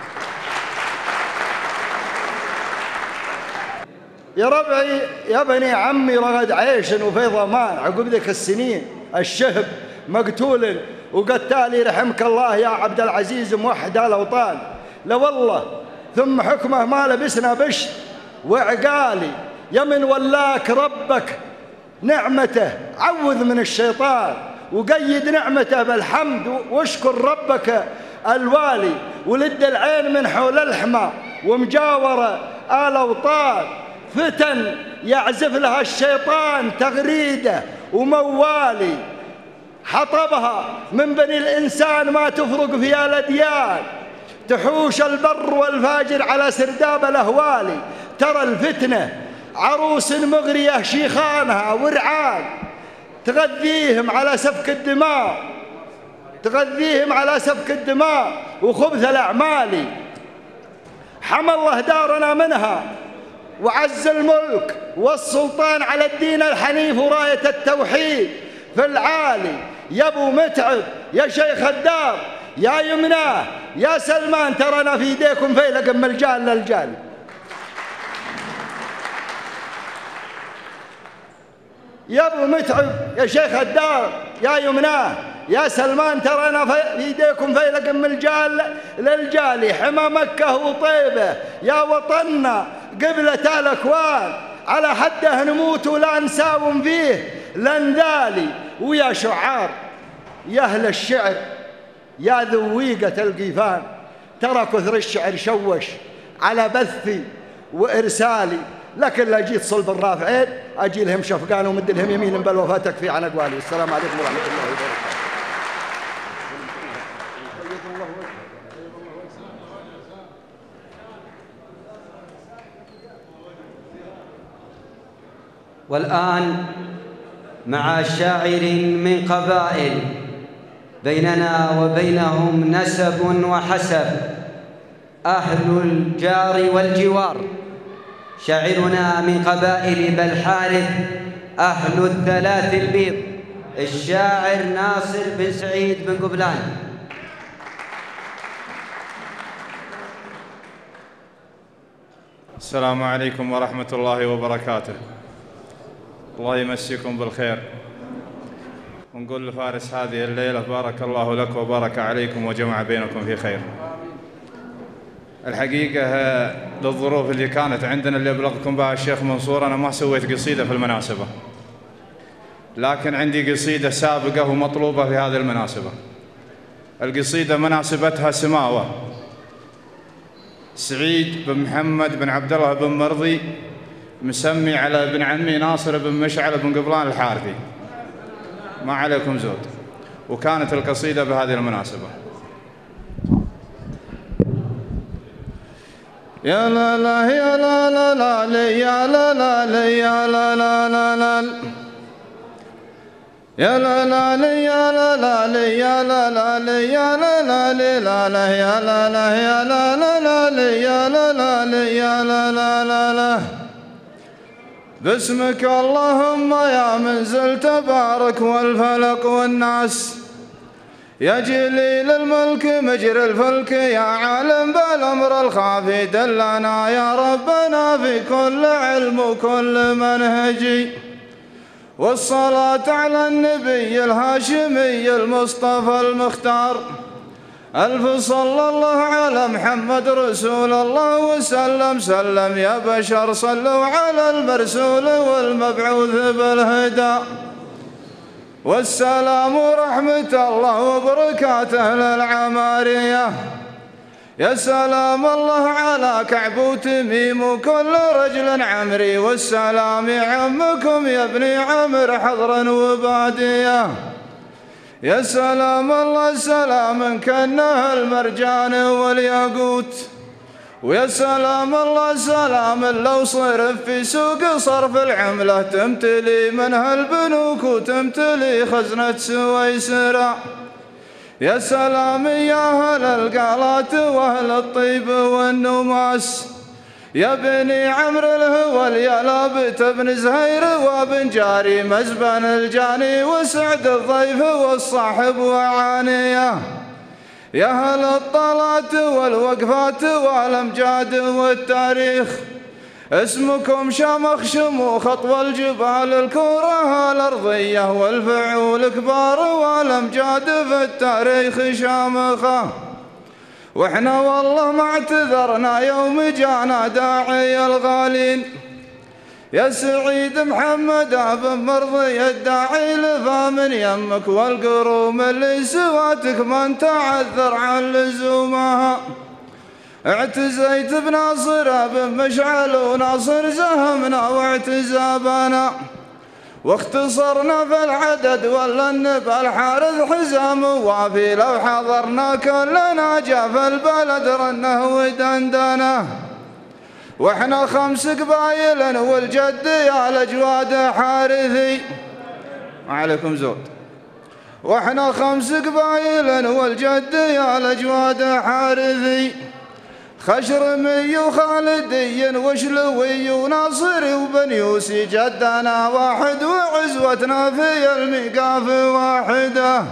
يا ربعي يا بني عمي رغد عيش وفي ضمان. عقب ذيك السنين الشهب مقتول وقتالي رحمك الله يا عبد العزيز موحد الأوطان. لو والله ثم حكمه ما لبسنا بشت وعقالي. يا من ولاك ربك نعمته عوذ من الشيطان وقيد نعمته بالحمد واشكر ربك الوالي. ولد العين من حول الحمى ومجاورة الأوطان فتن يعزف لها الشيطان تغريده وموالي. حطبها من بني الإنسان ما تفرق فيها الأديان تحوش البر والفاجر على سرداب الأهوالي. ترى الفتنة عروس مغرية شيخانها ورعان تغذيهم على سفك الدماء تغذيهم على سفك الدماء وخبث الأعمال. حمى الله دارنا منها وعز الملك والسلطان على الدين الحنيف وراية التوحيد في العالي. يا ابو متعب يا شيخ الدار يا يمناه يا سلمان ترانا في يديكم فيلق من الجال للجال. يا ابو متعب يا شيخ الدار يا يمناه يا سلمان ترانا في يديكم فيلق من الجال للجال. حمى مكة وطيبة يا وطننا قبلة الأكوان على حده نموت ولا نساوم فيه لنذالي. ويا شعار يا أهل الشعر يا ذويقة القيفان ترى كثر الشعر شوش على بثي وإرسالي، لكن لا جيت صلب الرافعين أجي لهم شفقان ومد لهم يمين بل وفاة تكفي عن أقوالي. السلام عليكم ورحمة الله وبركاته. والآن مع شاعر من قبائل بيننا وبينهم نسب وحسب، أهل الجار والجوار، شاعرنا من قبائل بلحارث أهل الثلاث البيض، الشاعر ناصر بن سعيد بن قبلان. السلام عليكم ورحمة الله وبركاته. الله يمسيكم بالخير، ونقول لفارس هذه الليلة بارك الله لك وبارك عليكم وجمع بينكم في خير. الحقيقة للظروف اللي كانت عندنا اللي أبلغكم بها الشيخ منصور أنا ما سويت قصيدة في المناسبة، لكن عندي قصيدة سابقة ومطلوبة في هذه المناسبة. القصيدة مناسبتها سماوة، سعيد بن محمد بن عبد الله بن مرضي مسمي على ابن عمي ناصر بن مشعل بن قبلان الحارثي، ما عليكم زود، وكانت القصيدة بهذه المناسبة. يا لا لا يا لا لا لا يا لا لا لا يا لا لا لا لا يا لا لا لا يا لا لا لا يا لا لا لا يا لا لا لا لا يا لا لا يا لا لا لا يا لا لا لا يا لا لا لا لا باسمك اللهم يا منزل تبارك والفلق والناس، يا جليل الملك مجري الفلك، يا عالم بالأمر الخافي دلنا يا ربنا في كل علم وكل منهجي. والصلاة على النبي الهاشمي المصطفى المختار، ألف صلى الله على محمد رسول الله وسلم. سلم يا بشر صلوا على المرسول والمبعوث بالهدى، والسلام ورحمة الله وبركاته للعمارية. يا سلام الله على كعب وتميم وكل رجل عمري، والسلام يعمكم يا ابني عمر حضرا وبادية. يا سلام الله سلام كأنه المرجان والياقوت، ويا سلام الله سلام لو صرف في سوق صرف العملة، تمتلي منها البنوك وتمتلي خزنة سويسرا. يا سلام يا أهل القالات وأهل الطيب والنماس، يا بني عمرو الهول يا لابت بن زهير وابن جاري مزبن الجاني وسعد الضيف والصاحب وعانية. يا أهل الطلات والوقفات والأمجاد والتاريخ، اسمكم شمخ شموخ خطوى الجبال الكرة الأرضية، والفعول كبار والأمجاد في التاريخ شامخة. وإحنا والله ما اعتذرنا يوم جانا داعي الغالين، يا سعيد محمد بن مرضي الداعي لفا من يمك، والقروم اللي سواتك من تعذر عن لزومها. اعتزيت بناصر بن مشعل وناصر زهمنا واعتزابنا، واختصرنا في العدد ولا النبى الحارث حزام وافي، لو حضرنا كلنا جا في البلد رنه ودندنه. واحنا خمس قبايل والجد يا الاجواد حارثي، عليكم زود. واحنا خمس قبايل والجد يا الاجواد حارثي، خشرمي وخالدي وشلوي وناصري وبنيوسي، جدنا واحد وعزوتنا في الميقاف واحده.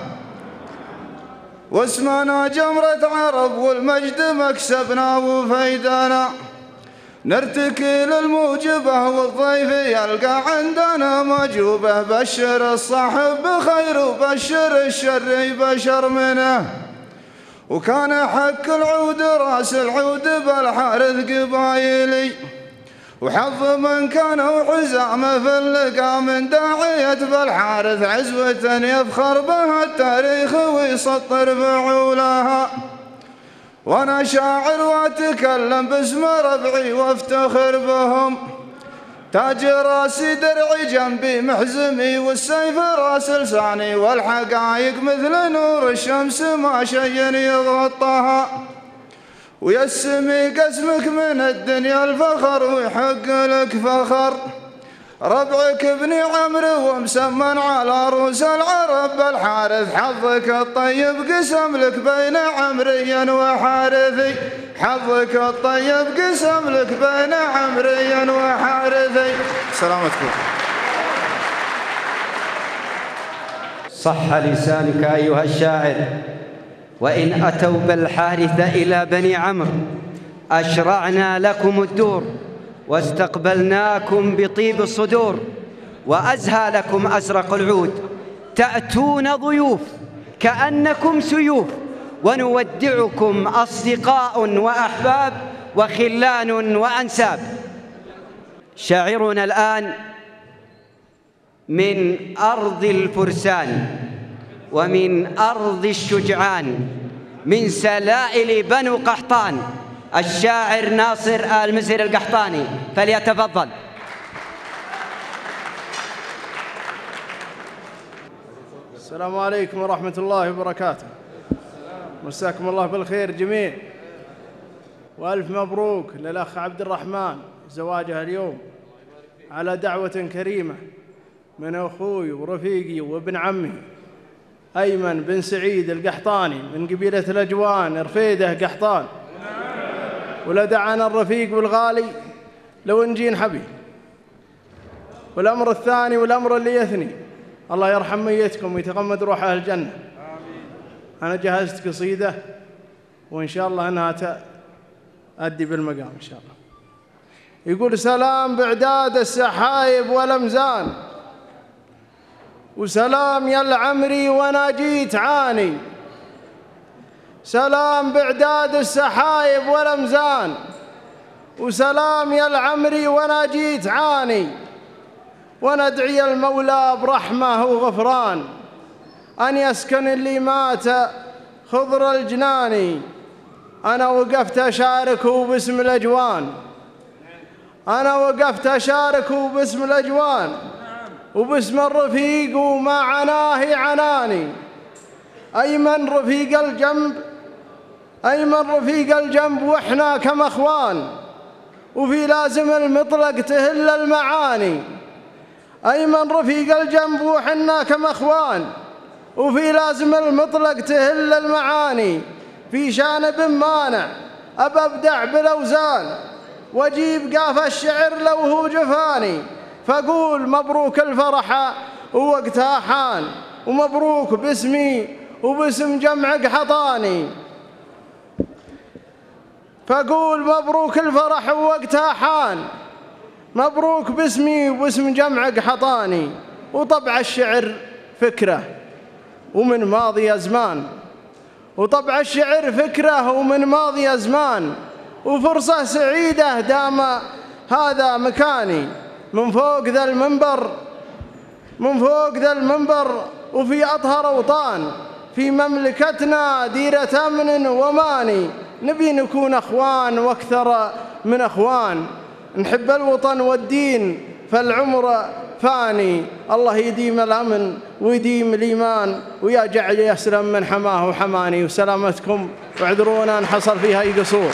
واسمنا جمرة عرب والمجد مكسبنا وفيدنا، نرتكي للموجبة والضيف يلقى عندنا مجوبة. بشر الصاحب بخير وبشر الشر بشر منه، وكان حق العود راس العود بالحارث قبايلي، وحظ من كانوا حزامه في اللقا من داعية بالحارث، عزوة يفخر بها التاريخ ويسطر فعولها. وأنا شاعر وأتكلم باسم ربعي وافتخر بهم. تاج راسي درعي جنبي محزمي والسيف راس لساني والحقايق مثل نور الشمس ما شيء يغطاها. ويسمي قسمك من الدنيا الفخر ويحق لك فخر. ربعك ابن عمرو ومسمن على رؤوس العرب الحارث. حظك الطيب قسم لك بين عمري وحارثي. حظك الطيب قسم لك بين عمري وحارثي. سلامتكم. صح لسانك أيها الشاعر. وإن أتوا بالحارث إلى بني عمرو أشرعنا لكم الدور واستقبلناكم بطيب الصدور وأزهى لكم أزرق العود. تأتون ضيوف كأنكم سيوف ونودعكم أصدقاء وأحباب وخلان وأنساب. شاعرنا الآن من أرض الفرسان ومن أرض الشجعان من سلائل بنو قحطان الشاعر ناصر آل مزهر القحطاني فليتفضل. السلام عليكم ورحمة الله وبركاته. مساكم الله بالخير جميع، وألف مبروك للأخ عبد الرحمن زواجه اليوم على دعوة كريمة من أخوي ورفيقي وابن عمي أيمن بن سعيد القحطاني من قبيلة الأجوان رفيده قحطان. ولدعانا الرفيق والغالي لو نجي نحبي. والأمر الثاني والأمر اللي يثني الله يرحم ميتكم ويتغمد روح أهل الجنة. أنا جهزت قصيدة وإن شاء الله أنها تأدي بالمقام إن شاء الله. يقول: سلام بعداد السحايب والأمزان، وسلام يا العمري وانا جيت عاني. سلام بعداد السحايب والأمزان، وسلام يا العمري وانا جيت عاني. وندعي المولى برحمة وغفران أن يسكن اللي مات خضر الجنان. أنا وقفت أشارك باسم الأجوان، أنا وقفت أشارك باسم الأجوان وباسم الرفيق وما عناه عناني. أيمن رفيق الجنب، أيمن رفيق الجنب وإحنا كم أخوان، وفي لازم المطلق تهل المعاني. أيمن رفيق الجنب وإحنا كم أخوان، وفي لازم المطلق تهل المعاني. في شانب مانع أبى أبدع بالأوزان، وأجيب قاف الشعر لو هو جفاني. فأقول مبروك الفرحة ووقتها حان، ومبروك باسمي وباسم جمع قحطاني. فأقول مبروك الفرح ووقتها حان، مبروك باسمي وباسم جمع قحطاني. وطبع الشعر فكرة ومن ماضي أزمان، وطبع الشعر فكرة ومن ماضي أزمان، وفرصة سعيدة دام هذا مكاني. من فوق ذا المنبر، من فوق ذا المنبر وفي أطهر أوطان، في مملكتنا ديرة أمن وماني. نبي نكون أخوان وأكثر من أخوان، نحب الوطن والدين فالعمر فاني. الله يديم الأمن ويديم الإيمان، ويا جعل يسلم من حماه وحماني. وسلامتكم، واعذرونا أن حصل فيها أي قصور.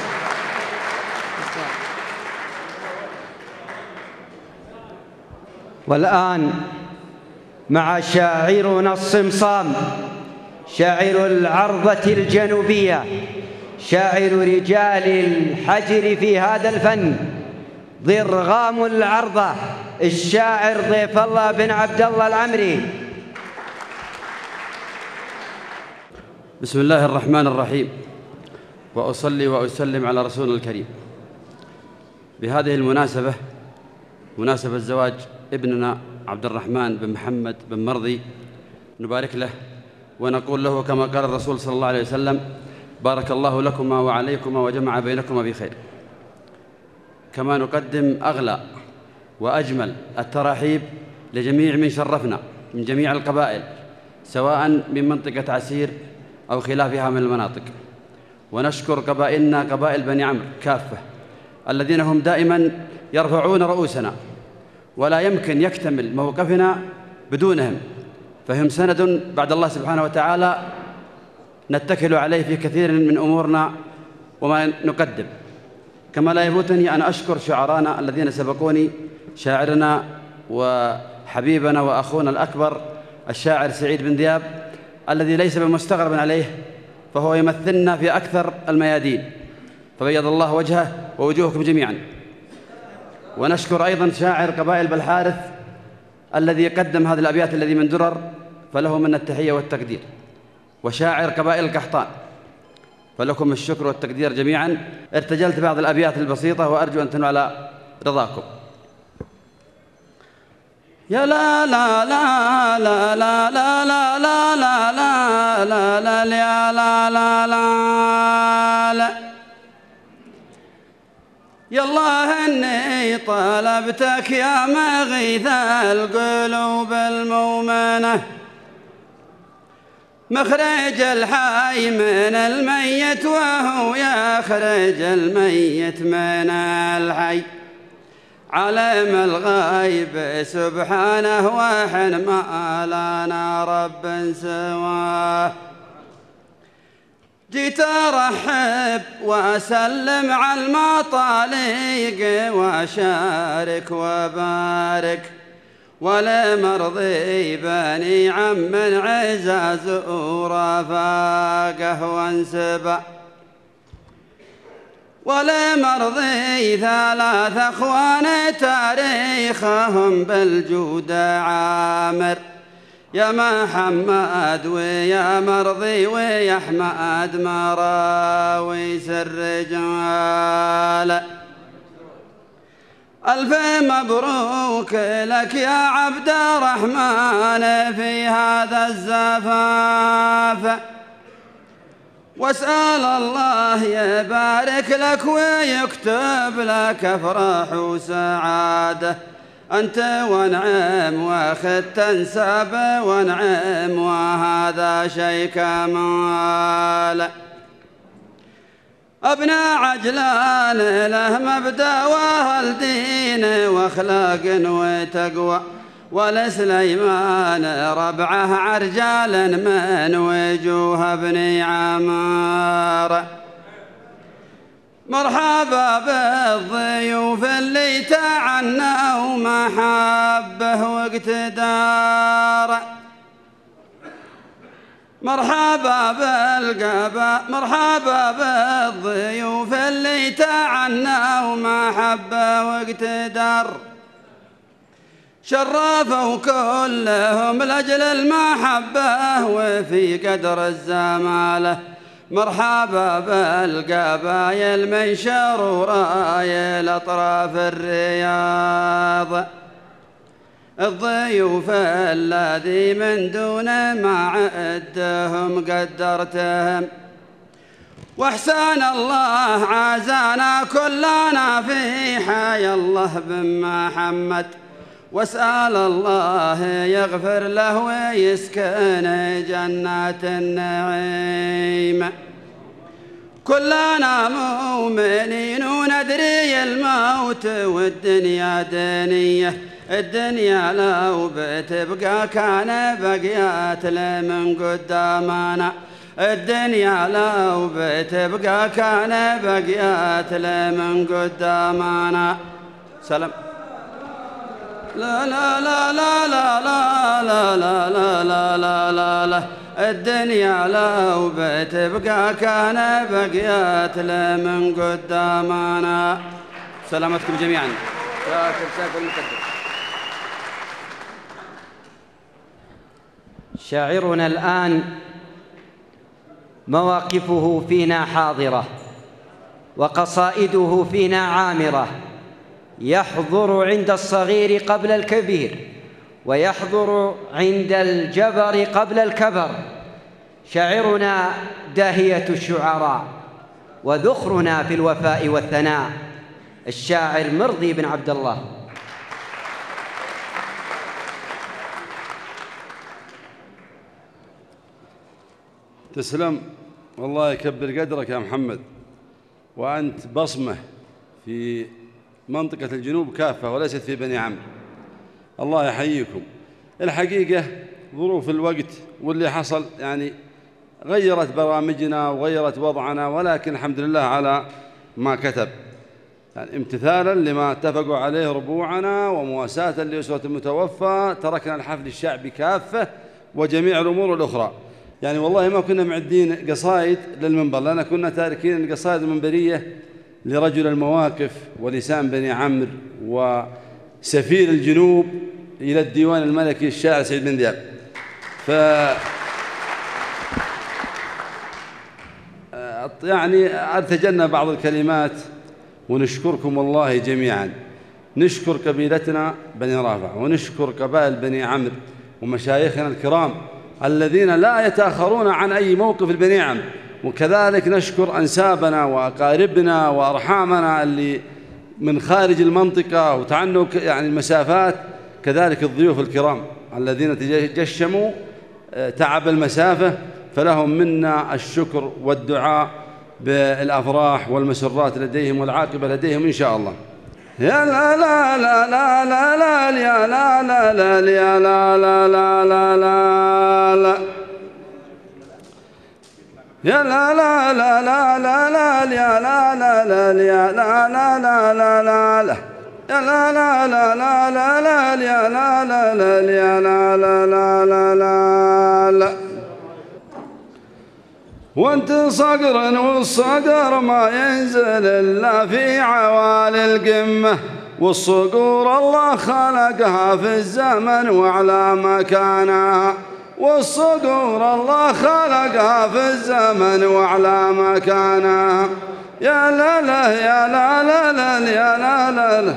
والآن مع شاعرنا الصمصام، شاعر العرضة الجنوبية، شاعر رجال الحجر في هذا الفن، ضرغام العرضة، الشاعر ضيف الله بن عبد الله العمري. بسم الله الرحمن الرحيم، وأصلي وأسلم على رسولنا الكريم. بهذه المناسبة، مناسبة زواج ابننا عبد الرحمن بن محمد بن مرضي، نبارك له ونقول له كما قال الرسول صلى الله عليه وسلم: بارك الله لكما وعليكما وجمع بينكما بخير. كما نقدم أغلى وأجمل التراحيب لجميع من شرفنا من جميع القبائل، سواء من منطقة عسير أو خلافها من المناطق. ونشكر قبائلنا قبائل بني عمرو كافة الذين هم دائما يرفعون رؤوسنا، ولا يمكن يكتمل موقفنا بدونهم، فهم سند بعد الله سبحانه وتعالى نتكل عليه في كثير من أمورنا وما نقدم. كما لا يفوتني أن أشكر شعرانا الذين سبقوني، شاعرنا وحبيبنا وأخونا الأكبر الشاعر سعيد بن ذياب الذي ليس بمستغرب عليه، فهو يمثلنا في أكثر الميادين، فبيض الله وجهه ووجوهكم جميعا. ونشكر أيضا شاعر قبائل بالحارث الذي قدم هذه الأبيات الذي من درر، فله من التحية والتقدير، وشاعر قبائل القحطان، فلكم الشكر والتقدير جميعا. ارتجلت بعض الأبيات البسيطة وأرجو أن تنوا على رضاكم. يا لا لا لا لا لا لا لا لا لا لا لا لا يا لا لا لا لا يا الله إني طلبتك يا مغيث القلوب المؤمنة، مخرج الحي من الميت وهو يخرج الميت من الحي، علم الغيب سبحانه وحن ما لنا رب سواه. جيت أرحب وأسلم على المطالق وأشارك وبارك، ولمرضي بني عم عزاز ورفاقه وانسبا، ولمرضي ثلاث أخوان تاريخهم بالجود عامر، يا محمد ويا مرضي ويا أحمد مراوي سر جمال. ألف مبروك لك يا عبد الرحمن في هذا الزفاف، واسأل الله يبارك لك ويكتب لك أفراح وسعادة، أنت ونعم واخذ تنسب ونعم وهذا شيء كمال. ابن عجلان له مبدأ وأهل دين واخلاق وتقوى، ولسليمان ربعه عرجال من وجوه ابن عمار. مرحبا بالضيوف اللي تعنوا محبه واقتدار، مرحبا بالقبا مرحبا بالضيوف اللي تعنوا محبه واقتدار، شرفوا كلهم لأجل المحبة وفي قدر الزمالة. مرحبا بالقبايل من شروراي أطراف الرياض، الضيوف الذي من دون ما عدهم قدرتهم، واحسان الله عازانا كلنا في حي الله بن محمد، واسأل الله يغفر له ويسكن جنات النعيم. كلنا مؤمنين وندري الموت والدنيا دنية، الدنيا لو بتبقى كان بقيات لمن قدامنا، الدنيا لو بتبقى كان بقيات لمن قدامنا. سلام. لا لا لا لا لا لا لا لا لا لا لا لا لا الدنيا لو بتبقى كان بقيات لمن قدامنا. سلامتكم جميعا. يا كرساك المقدس. شاعرنا الآن مواقفه فينا حاضرة وقصائده فينا عامرة، يحضر عند الصغير قبل الكبير، ويحضر عند الجبر قبل الكبر. شاعرنا داهية الشعراء وذخرنا في الوفاء والثناء، الشاعر مرضي بن عبد الله. تسلم والله يكبر قدرك يا محمد، وأنت بصمة في منطقة الجنوب كافة وليست في بني عمرو. الله يحييكم. الحقيقة ظروف الوقت واللي حصل يعني غيرت برامجنا وغيرت وضعنا، ولكن الحمد لله على ما كتب، يعني امتثالا لما اتفقوا عليه ربوعنا ومواساة لأسرة المتوفى تركنا الحفل الشعبي كافة وجميع الأمور الأخرى. يعني والله ما كنا معدين قصائد للمنبر، لأن كنا تاركين القصائد المنبرية لرجل المواقف ولسان بني عمرو وسفير الجنوب إلى الديوان الملكي الشاعر سعيد بن ذياب. ف يعني أتجنب بعض الكلمات، ونشكركم والله جميعا. نشكر قبيلتنا بني رافع، ونشكر قبائل بني عمرو ومشايخنا الكرام الذين لا يتأخرون عن أي موقف البني عمرو، وكذلك نشكر أنسابنا وأقاربنا وأرحامنا اللي من خارج المنطقة وتعنوا يعني المسافات، كذلك الضيوف الكرام الذين تجشموا تعب المسافة، فلهم منا الشكر والدعاء بالأفراح والمسرات لديهم والعاقبة لديهم إن شاء الله. يا لا لا لا لا لا لا يا لا لا لا يا لا لا لا لا لا لا يا لا لا لا لا لا لا يا لا لا لا يا لا لا لا لا لا لا يا لا لا لا لا لا لا يا لا لا لا يا لا لا لا لا لا لا. وانت صقر والصقر ما ينزل إلا في عوالي القمة، والصقور الله خلقها في الزمن وعلى مكانها، والصقور الله خلقها في الزمن وعلى مكانها. يا لا لا يا لا لا لا يا لا لا لا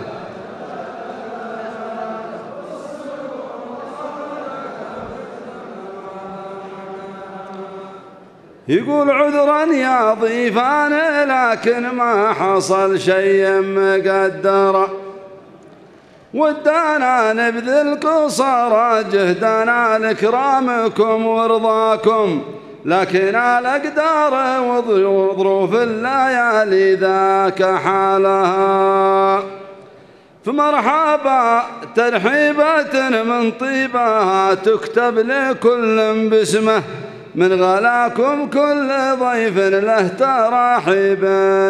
يقول عذرا يا ضيفان لكن ما حصل شيء مقدر، ودانا نبذل قصارى جهدنا لإكرامكم ورضاكم، لكن الأقدار وظروف الليالي ذاك حالها. فمرحبا ترحيبة من طيبها تكتب لكل باسمه، من غلاكم كل ضيف له ترحيب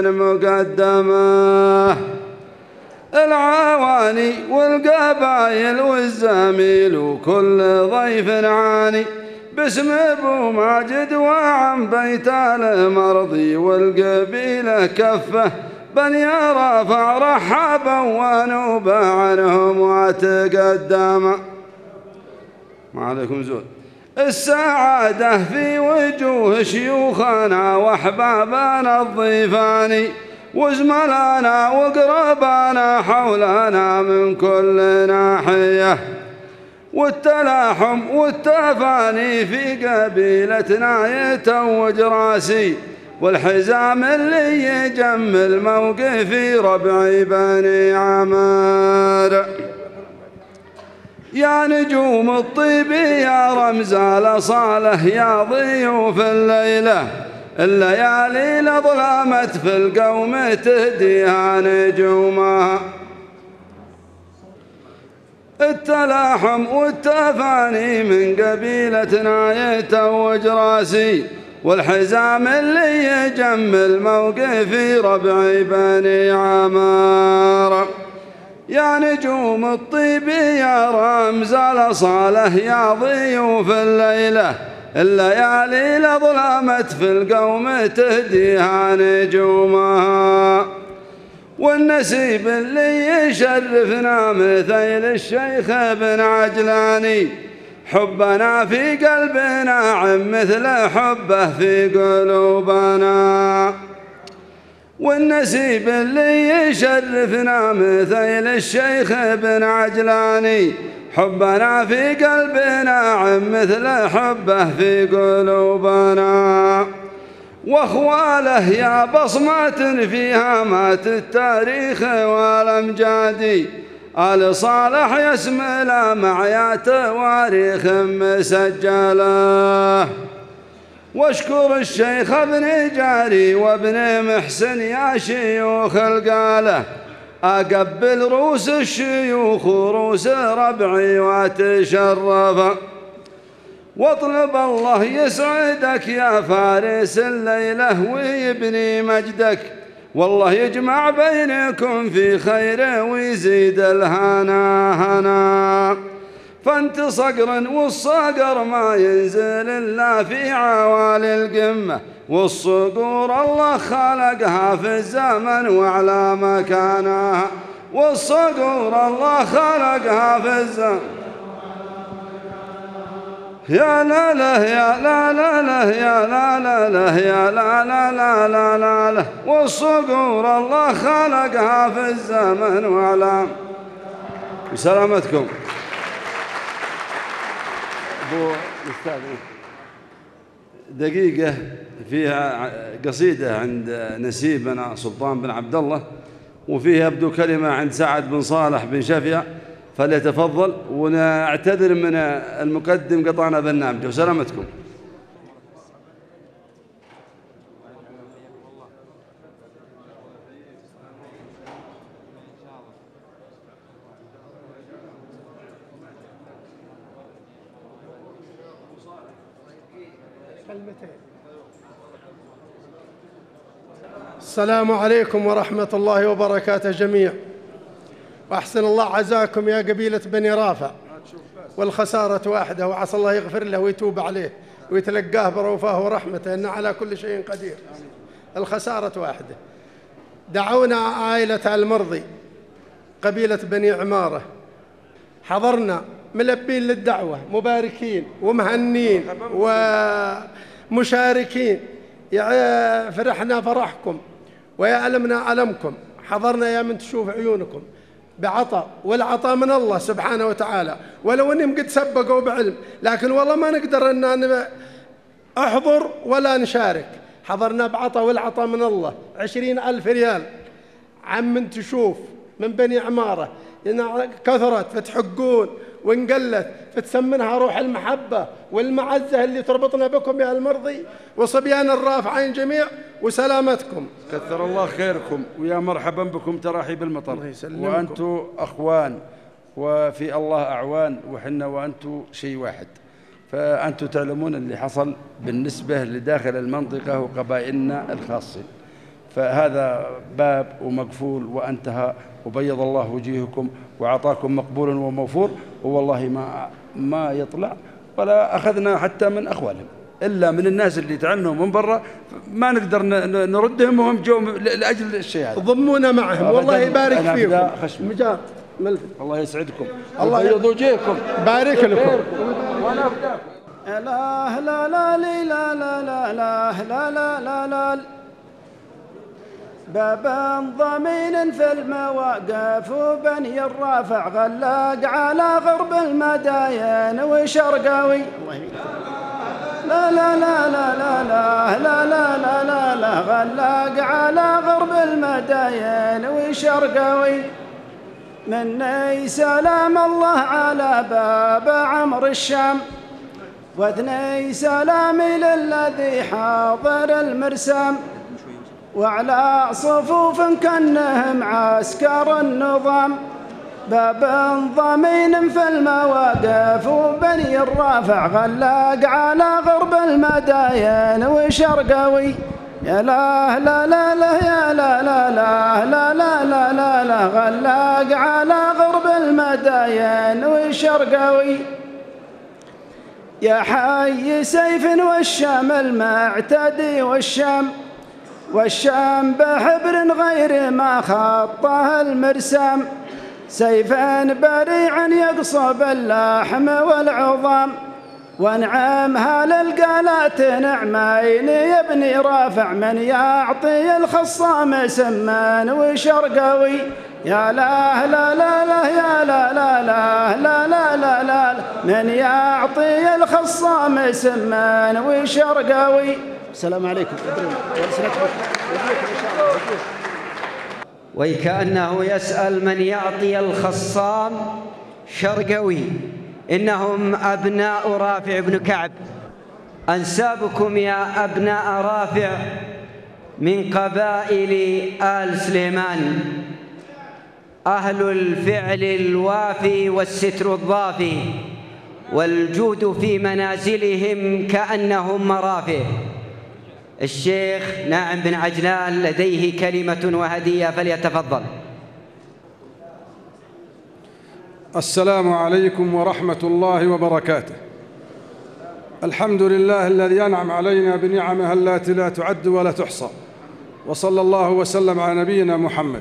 مقدمه. العواني والقبايل والزميل وكل ضيف عاني باسم ابو ماجد وعن بيت المرضي والقبيله كفه، بني رافع رحبا ونوب عنهم وتقدم. ما عليكم زود. السعادة في وجوه شيوخنا وأحبابنا الضيفان، وزملانا وقربانا حولنا من كل ناحية، والتلاحم والتفاني في قبيلتنا يتوج راسي، والحزام اللي يجمل موقفي ربعي بني عمار. يا نجوم الطيب يا رمز الأصالة يا ضيوف الليلة، الليالي لظلمت في القوم تهديها نجومها. التلاحم والتفاني من قبيلتنا يتوج راسي، والحزام اللي يجمل موقفي ربعي بني عمار. يا نجوم الطيب يا رمز الأصالة يا ضيوف الليلة، الليالي لظلمت في القوم تهديها نجومها. والنسيب اللي يشرفنا مثل الشيخ بن عجلاني، حبنا في قلبنا عم مثل حبه في قلوبنا. والنسيب اللي يشرفنا مثل الشيخ بن عجلاني، حبنا في قلبنا عم مثل حبه في قلوبنا. واخواله يا بصمة فيها مات التاريخ والامجاد، آل صالح يسمى لا مع يا تواريخ مسجله. واشكر الشيخ ابن جاري وابن محسن يا شيوخ القالة، أقبل رؤوس الشيوخ ورؤوس ربعي واتشرف، واطلب الله يسعدك يا فارس الليلة ويبني مجدك، والله يجمع بينكم في خير ويزيد الهنا هنا. فانت صقر والصقر ما ينزل إلا في عوالي القمة، والصقور الله خلقها في الزمن وعلى مكانها، والصقور الله خلقها في الزمن. يا لا لا يا لا لا لا يا لا لا لا يا لا لا لا لا لا لا، والصقور الله خلقها في الزمن وعلى. بسلامتكم. أبو الأستاذ دقيقة فيها قصيدة عند نسيبنا سلطان بن عبد الله، وفيها يبدو كلمة عند سعد بن صالح بن شفيع، فليتفضل. ونعتذر من المقدم قطعنا برنامجه. وسلامتكم. السلام عليكم ورحمة الله وبركاته جميعا، وأحسن الله عزاكم يا قبيلة بني رافع. والخسارة واحدة، وعسى الله يغفر له ويتوب عليه ويتلقاه بروفاه ورحمته، إنه على كل شيء قدير. الخسارة واحدة. دعونا عائلة المرضي قبيلة بني عمارة، حضرنا ملبين للدعوة، مباركين ومهنين ومشاركين. فرحنا فرحكم ويعلمنا ألمكم، حضرنا يا من تشوف عيونكم بعطاء، والعطاء من الله سبحانه وتعالى. ولو انهم قد سبقوا بعلم، لكن والله ما نقدر ان احضر ولا نشارك. حضرنا بعطاء، والعطاء من الله. عشرين ألف ريال عم من تشوف من بني عمارة، إن كثرت فتحقون وانقلت فتسمنها روح المحبة والمعزة اللي تربطنا بكم يا المرضي وصبيان الرافعين جميع. وسلامتكم. كثر الله خيركم ويا مرحبا بكم. تراحيب المطر، وأنتم أخوان وفي الله أعوان، وحنا وأنتم شيء واحد. فأنتم تعلمون اللي حصل بالنسبة لداخل المنطقة وقبائلنا الخاصين، فهذا باب ومقفول وانتهى، وبيض الله وجيهكم وعطاكم مقبول وموفور. والله ما ما يطلع ولا أخذنا حتى من أخوانهم، إلا من الناس اللي تعنوا من برا، ما نقدر نردهم وهم جو لأجل الشيء هذا. ضمونا معهم، والله يبارك فيكم. مجاد ملفت. الله يسعدكم، الله يبيض وجيهكم، بارك لكم. وأنا أفداكم. لا لا لا لا لا لا لا لا لا لا لا بابا ضمين في المواقف وبني الرافع غلاق على غرب المداين وشرقاوي. لا لا لا لا لا لا لا لا لا لا لا غلاق على غرب المداين وشرقاوي. مني سلام الله على باب عمر الشام، واثني سلامي للذي حاضر المرسام، وعلى صفوف كأنهم عسكر النظام. باب ضمين في المواقف وبني الرافع غلاق على غرب المداين وشرقاوي. يا لا لا لا لا يا لا لا لا لا لا لا لا لا غلاق على غرب المداين وشرقاوي. يا حي سيف والشام المعتدي، والشام والشام بحبر غير ما خطه المرسام، سيفا بريعا يقصب اللحم والعظام. وانعمها للقالات نعمين يبني رافع، من يعطي الخصام سمان وشرقاوي. يا لا لا لا لا يا لا لا لا لا لا لا لا من يعطي الخصام سمان وشرقاوي. السلام عليكم. وكأنه يسأل من يعطي الخصام شرقوي. إنهم أبناء رافع بن كعب أنسابكم يا أبناء رافع من قبائل آل سليمان، أهل الفعل الوافي والستر الضافي والجود في منازلهم كأنهم مرافئ. الشيخ ناعم بن عجلان لديه كلمة وهدية، فليتفضل. السلام عليكم ورحمة الله وبركاته. الحمد لله الذي أنعم علينا بنعمه التي لا تعد ولا تحصى، وصلى الله وسلم على نبينا محمد.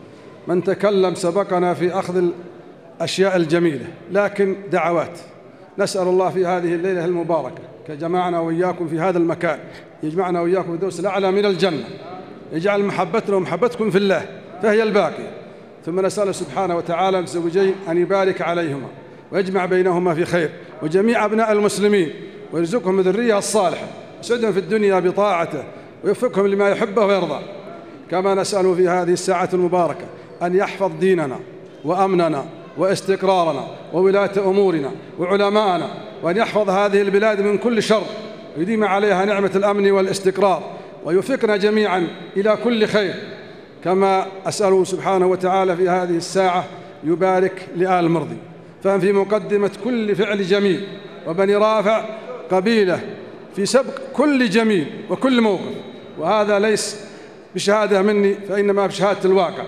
من تكلم سبقنا في أخذ الأشياء الجميلة، لكن دعوات. نسأل الله في هذه الليلة المباركة كجمعنا وإياكم في هذا المكان، يجمعنا وإياكم في الدوس الأعلى من الجنة، يجعل محبتنا ومحبتكم في الله فهي الباقية. ثم نسأل سبحانه وتعالى الزوجين أن يبارك عليهما ويجمع بينهما في خير، وجميع أبناء المسلمين ويرزقهم الذرية الصالحة، يسعدهم في الدنيا بطاعته ويوفقهم لما يحبه ويرضى. كما نسأل في هذه الساعة المباركة أن يحفظ ديننا وأمننا واستقرارنا وولاة أمورنا وعلماءنا، وأن يحفظ هذه البلاد من كل شر ويديم عليها نعمة الأمن والاستقرار، ويوفقنا جميعا إلى كل خير. كما أسأله سبحانه وتعالى في هذه الساعة يبارك لآل مرضي، فهم في مقدمة كل فعل جميل، وبني رافع قبيلة في سبق كل جميل وكل موقف، وهذا ليس بشهادة مني فإنما بشهادة الواقع.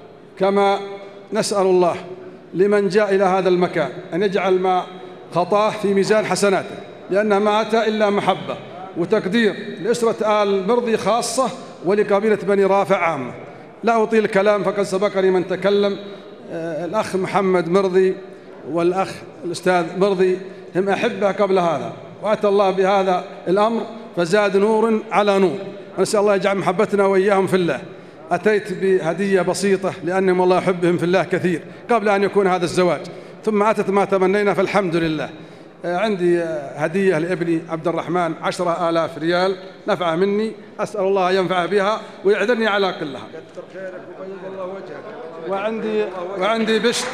كما نسأل الله لمن جاء إلى هذا المكان أن يجعل ما خطاه في ميزان حسناته، لأنه ما أتى إلا محبة وتقدير لأسرة آل مرضي خاصة ولقبيلة بني رافع عامة. لا أطيل الكلام، فقد سبقني من تكلم. آه الأخ محمد مرضي والأخ الأستاذ مرضي هم أحبة قبل هذا، وأتى الله بهذا الأمر فزاد نور على نور. نسأل الله يجعل محبتنا وإياهم في الله. أتيت بهدية بسيطة لأنهم الله يحبهم في الله كثير قبل أن يكون هذا الزواج، ثم أتت ما تمنينا فالحمد لله. عندي هدية لابني عبد الرحمن عشرة آلاف ريال نفع مني، أسأل الله ينفع بها ويعذرني على قلها. كثر خيرك وبيض الله وجهك. وعندي وعندي بشت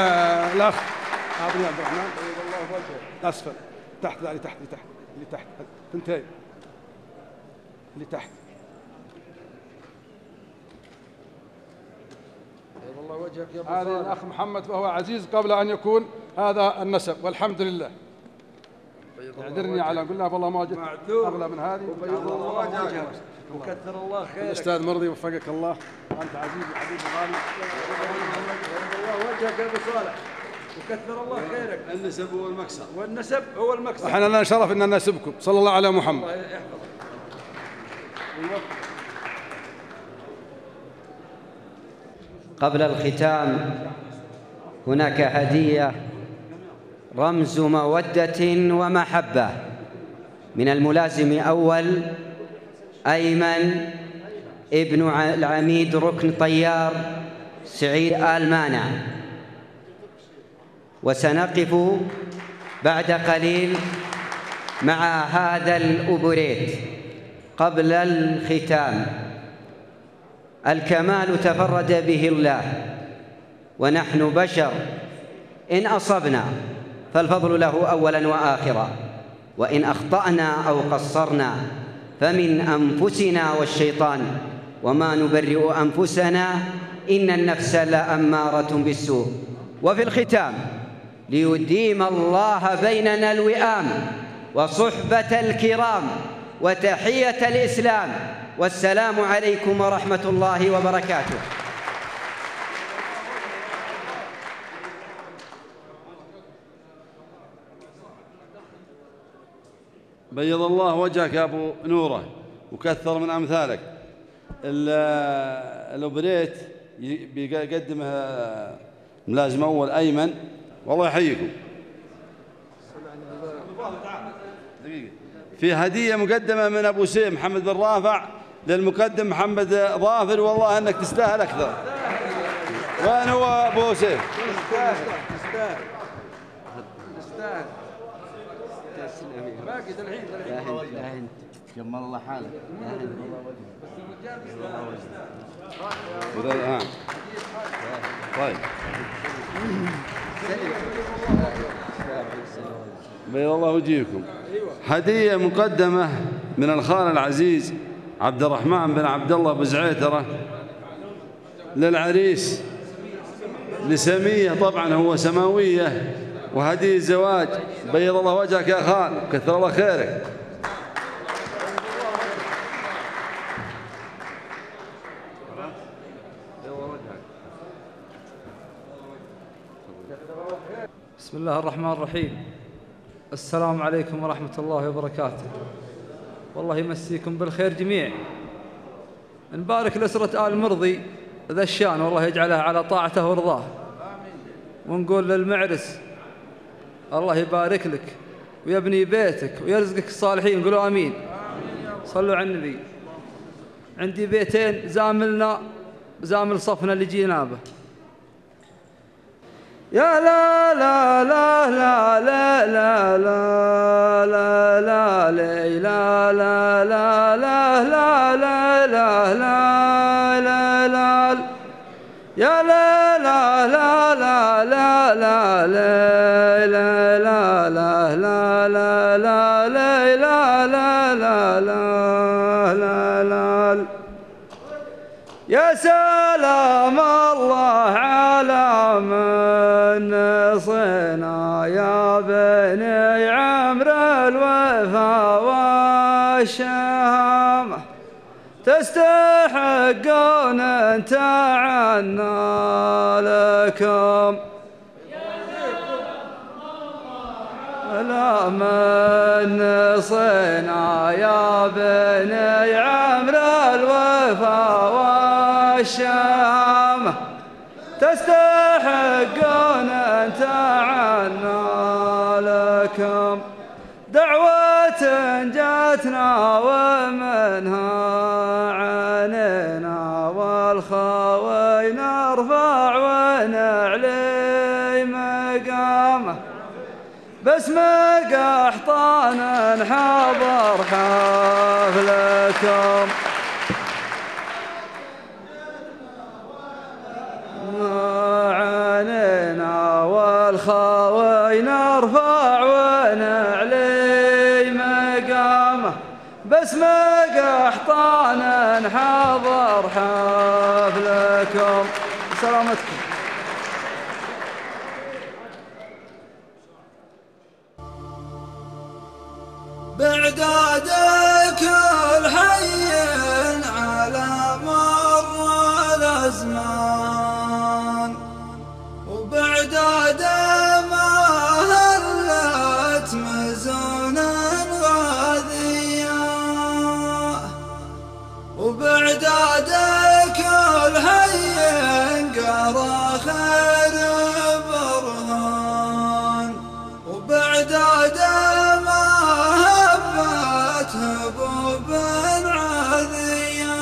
للأخ ابني عبد الرحمن بيض الله وجهك. أسفل تحت، لا اللي تحت اللي تحت اللي تحت ثنتين اللي تحت. الله وجهك يا ابو هذا الأخ محمد فهو عزيز قبل أن يكون هذا النسب، والحمد لله. اعذرني على قلنا والله ما وجدت أغلى من هذه. وبيض الله وجهك وكثر الله خيرك. الأستاذ مرضي وفقك الله، أنت عزيز وحبيب غالي. بيض الله وجهك يا ابو صالح وكثر الله خيرك. النسب هو المكسب، والنسب هو المكسب. احنا لنا شرف ان نسبكم. صلى الله على محمد. الله يحفظك. قبل الختام هناك هدية رمز مودة ومحبة من الملازم أول أيمن ابن العميد ركن طيار سعيد آل مانع. وسنقف بعد قليل مع هذا الأوبريت. قبل الختام، الكمال تفرد به الله، ونحن بشر، إن أصبنا فالفضل له أولا وآخرا، وإن أخطأنا أو قصرنا فمن أنفسنا والشيطان، وما نبرئ أنفسنا إن النفس لأمارة بالسوء. وفي الختام، ليديم الله بيننا الوئام وصحبة الكرام وتحية الإسلام، والسلام عليكم ورحمة الله وبركاته. بيض الله وجهك يا أبو نورة وكثر من أمثالك. الأوبريت بيقدمها ملازم أول أيمن، والله يحييكم. في هدية مقدمة من أبو سيم محمد بن رافع للمقدم محمد ظافر، والله أنك تستاهل أكثر. وين هو أبو سيم؟ تستاهل تستاهل تستاهل. باقي الحين الحين جمال الله حالك. طيب بيض الله وجيهكم. هدية مقدمة من الخال العزيز عبد الرحمن بن عبد الله بزعيترة للعريس لسمية، طبعا هو سماوية، وهدية زواج. بيض الله وجهك يا خال، كثر الله خيرك. بسم الله الرحمن الرحيم. السلام عليكم ورحمة الله وبركاته. والله يمسيكم بالخير جميع. نبارك لأسرة آل مرضي ذا الشان، والله يجعلها على طاعته ورضاه. ونقول للمعرس الله يبارك لك ويبني بيتك ويرزقك الصالحين، قولوا آمين. صلوا على النبي. عندي بيتين زاملنا زامل صفنا اللي جينا به. يا لا لا لا لا لا لا لا لا لا لا لا لا لا لا لا لا لا لا يا لا لا لا لا لا لا لا لا لا لا لا لا لا لا لا لا لا يا سلام الله على من صنع يا بني عمرو الوفا والشهامة، تستحقون ان تعنى لكم لا من صنع يا بني عمرو الوفا والشهامة، تستحقون ان تعنى لكم دعوة جاتنا ومنها عنينا والخاوي نرفع ونعلي مقامه، باسم قحطان حضر حفلكم عنينا والخاوي نرفع ونعلي مقامه، باسم قحطان حضر حفلكم. سلامتكم. بعدادك الحي على مر الأزمان، وبعداد ما هلت مزون غاذية، وبعدادك الحي قرى خير برهان، وبعداد هبوب عذية،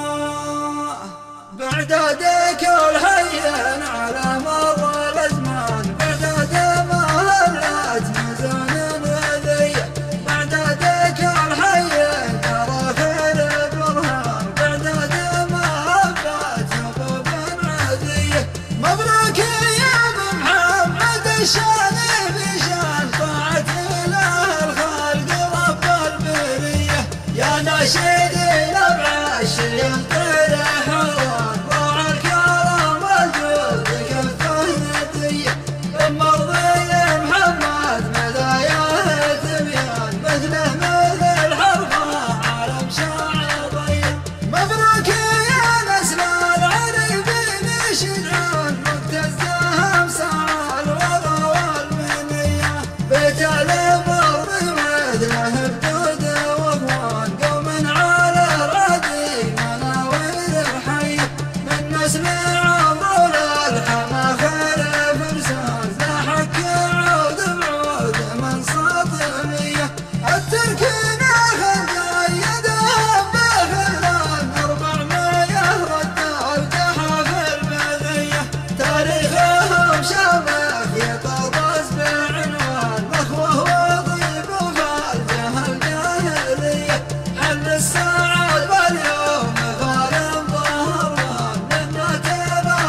بعدادك الحين على مر الأزمان، بعداد ما هلت مزون غذية، بعدادك الحين ترى خير برهان، بعداد ما هبت هبوب عذية. مبروك يا ابو محمد الشان بشان طاعة إله الخلق رب البرية، يا ناشد نبع الشيطان حران، راعى الكرم والجود كفه ندية، مرضي محمد مداياه تبيان، مثله مثل حرفه عالم شعبية. مبروك يا نسل العريبين شجعان، وقت الزهم سعى الوضع والمنية، بيت المرض مثله بدود واخوان، قوم على الردي مناوير حية، من نسل عمرو للحما خير فرسان، لاحق عود بعود من ساطمية، التركين اخذ يدهم بخذلان، أربعمية ردوا بجحف المذية، تاريخهم شامخ يطرز بعنوان، مخوه وضيب وفالجهل جاهلية، حل الساعات باليوم ظالم ظهران، مما تبع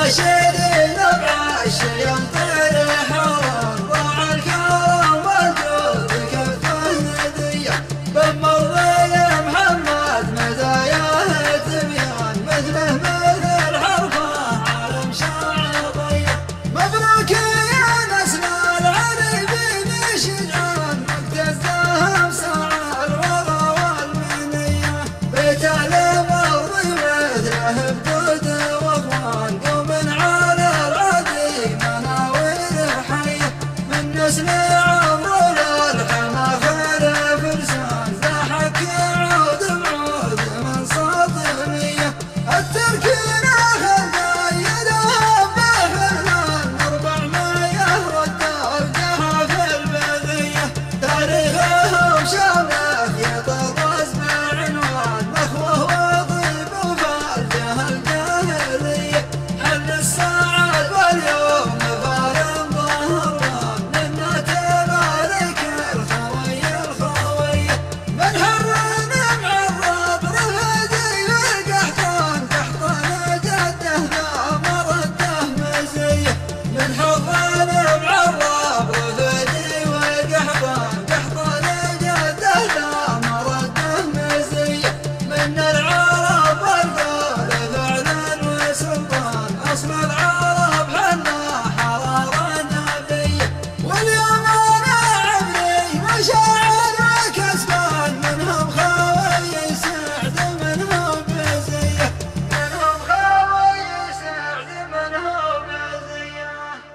راشدين بعشي ينطر حرام ضاع الكرم والجود كفه هدية بمرضي محمد مزاياه تبيان مثله مثل حرفه عالم شعبية مبروك يا نسل العريبين شجعان مقتزاهم سعى الوغى والمنية بيت المرضي مثله بدود واخوان قوم على العدي مناوير حيه من نسل عمرو للحما خير فرسان ضحك يعود بعود من صدميه التركين اخذ قايدهم بحرمان اربع ميه والدار جها في البذيه تاريخهم شامخ يطرز بعنوان مخوه وطيب وفرجه الجاهليه حل السعد واليوم فارم ظهران منا تبارك الخوي الخويه من حرن معرب رفدي والقحطان قحطان جده ذا مرده مزيه من حضن معرب رفدي والقحطان قحطان جده ذا مرده مزيه من العرب والقول فعلا وسلطان اصل العرب حنا حرارة نبيه واليوم انا عمري مشاعر وكسبان منهم خاوي سعد منهم بزيه منهم خاوي سعد منهم بزيه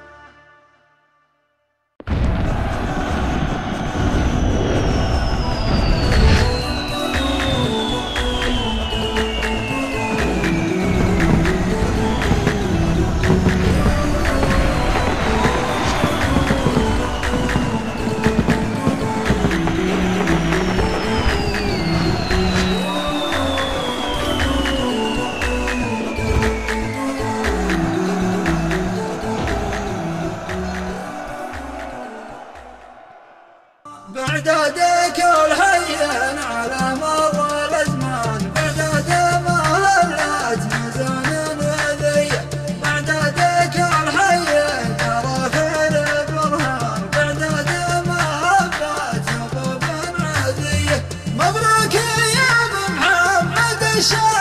بعدادك الحين على مر الازمان بعداد ما هلت مزون وذيه بعدادك الحين ترى في البرهان بعداد ما هبت حبوب عاديه مبروك يا ابو محمد الشاعر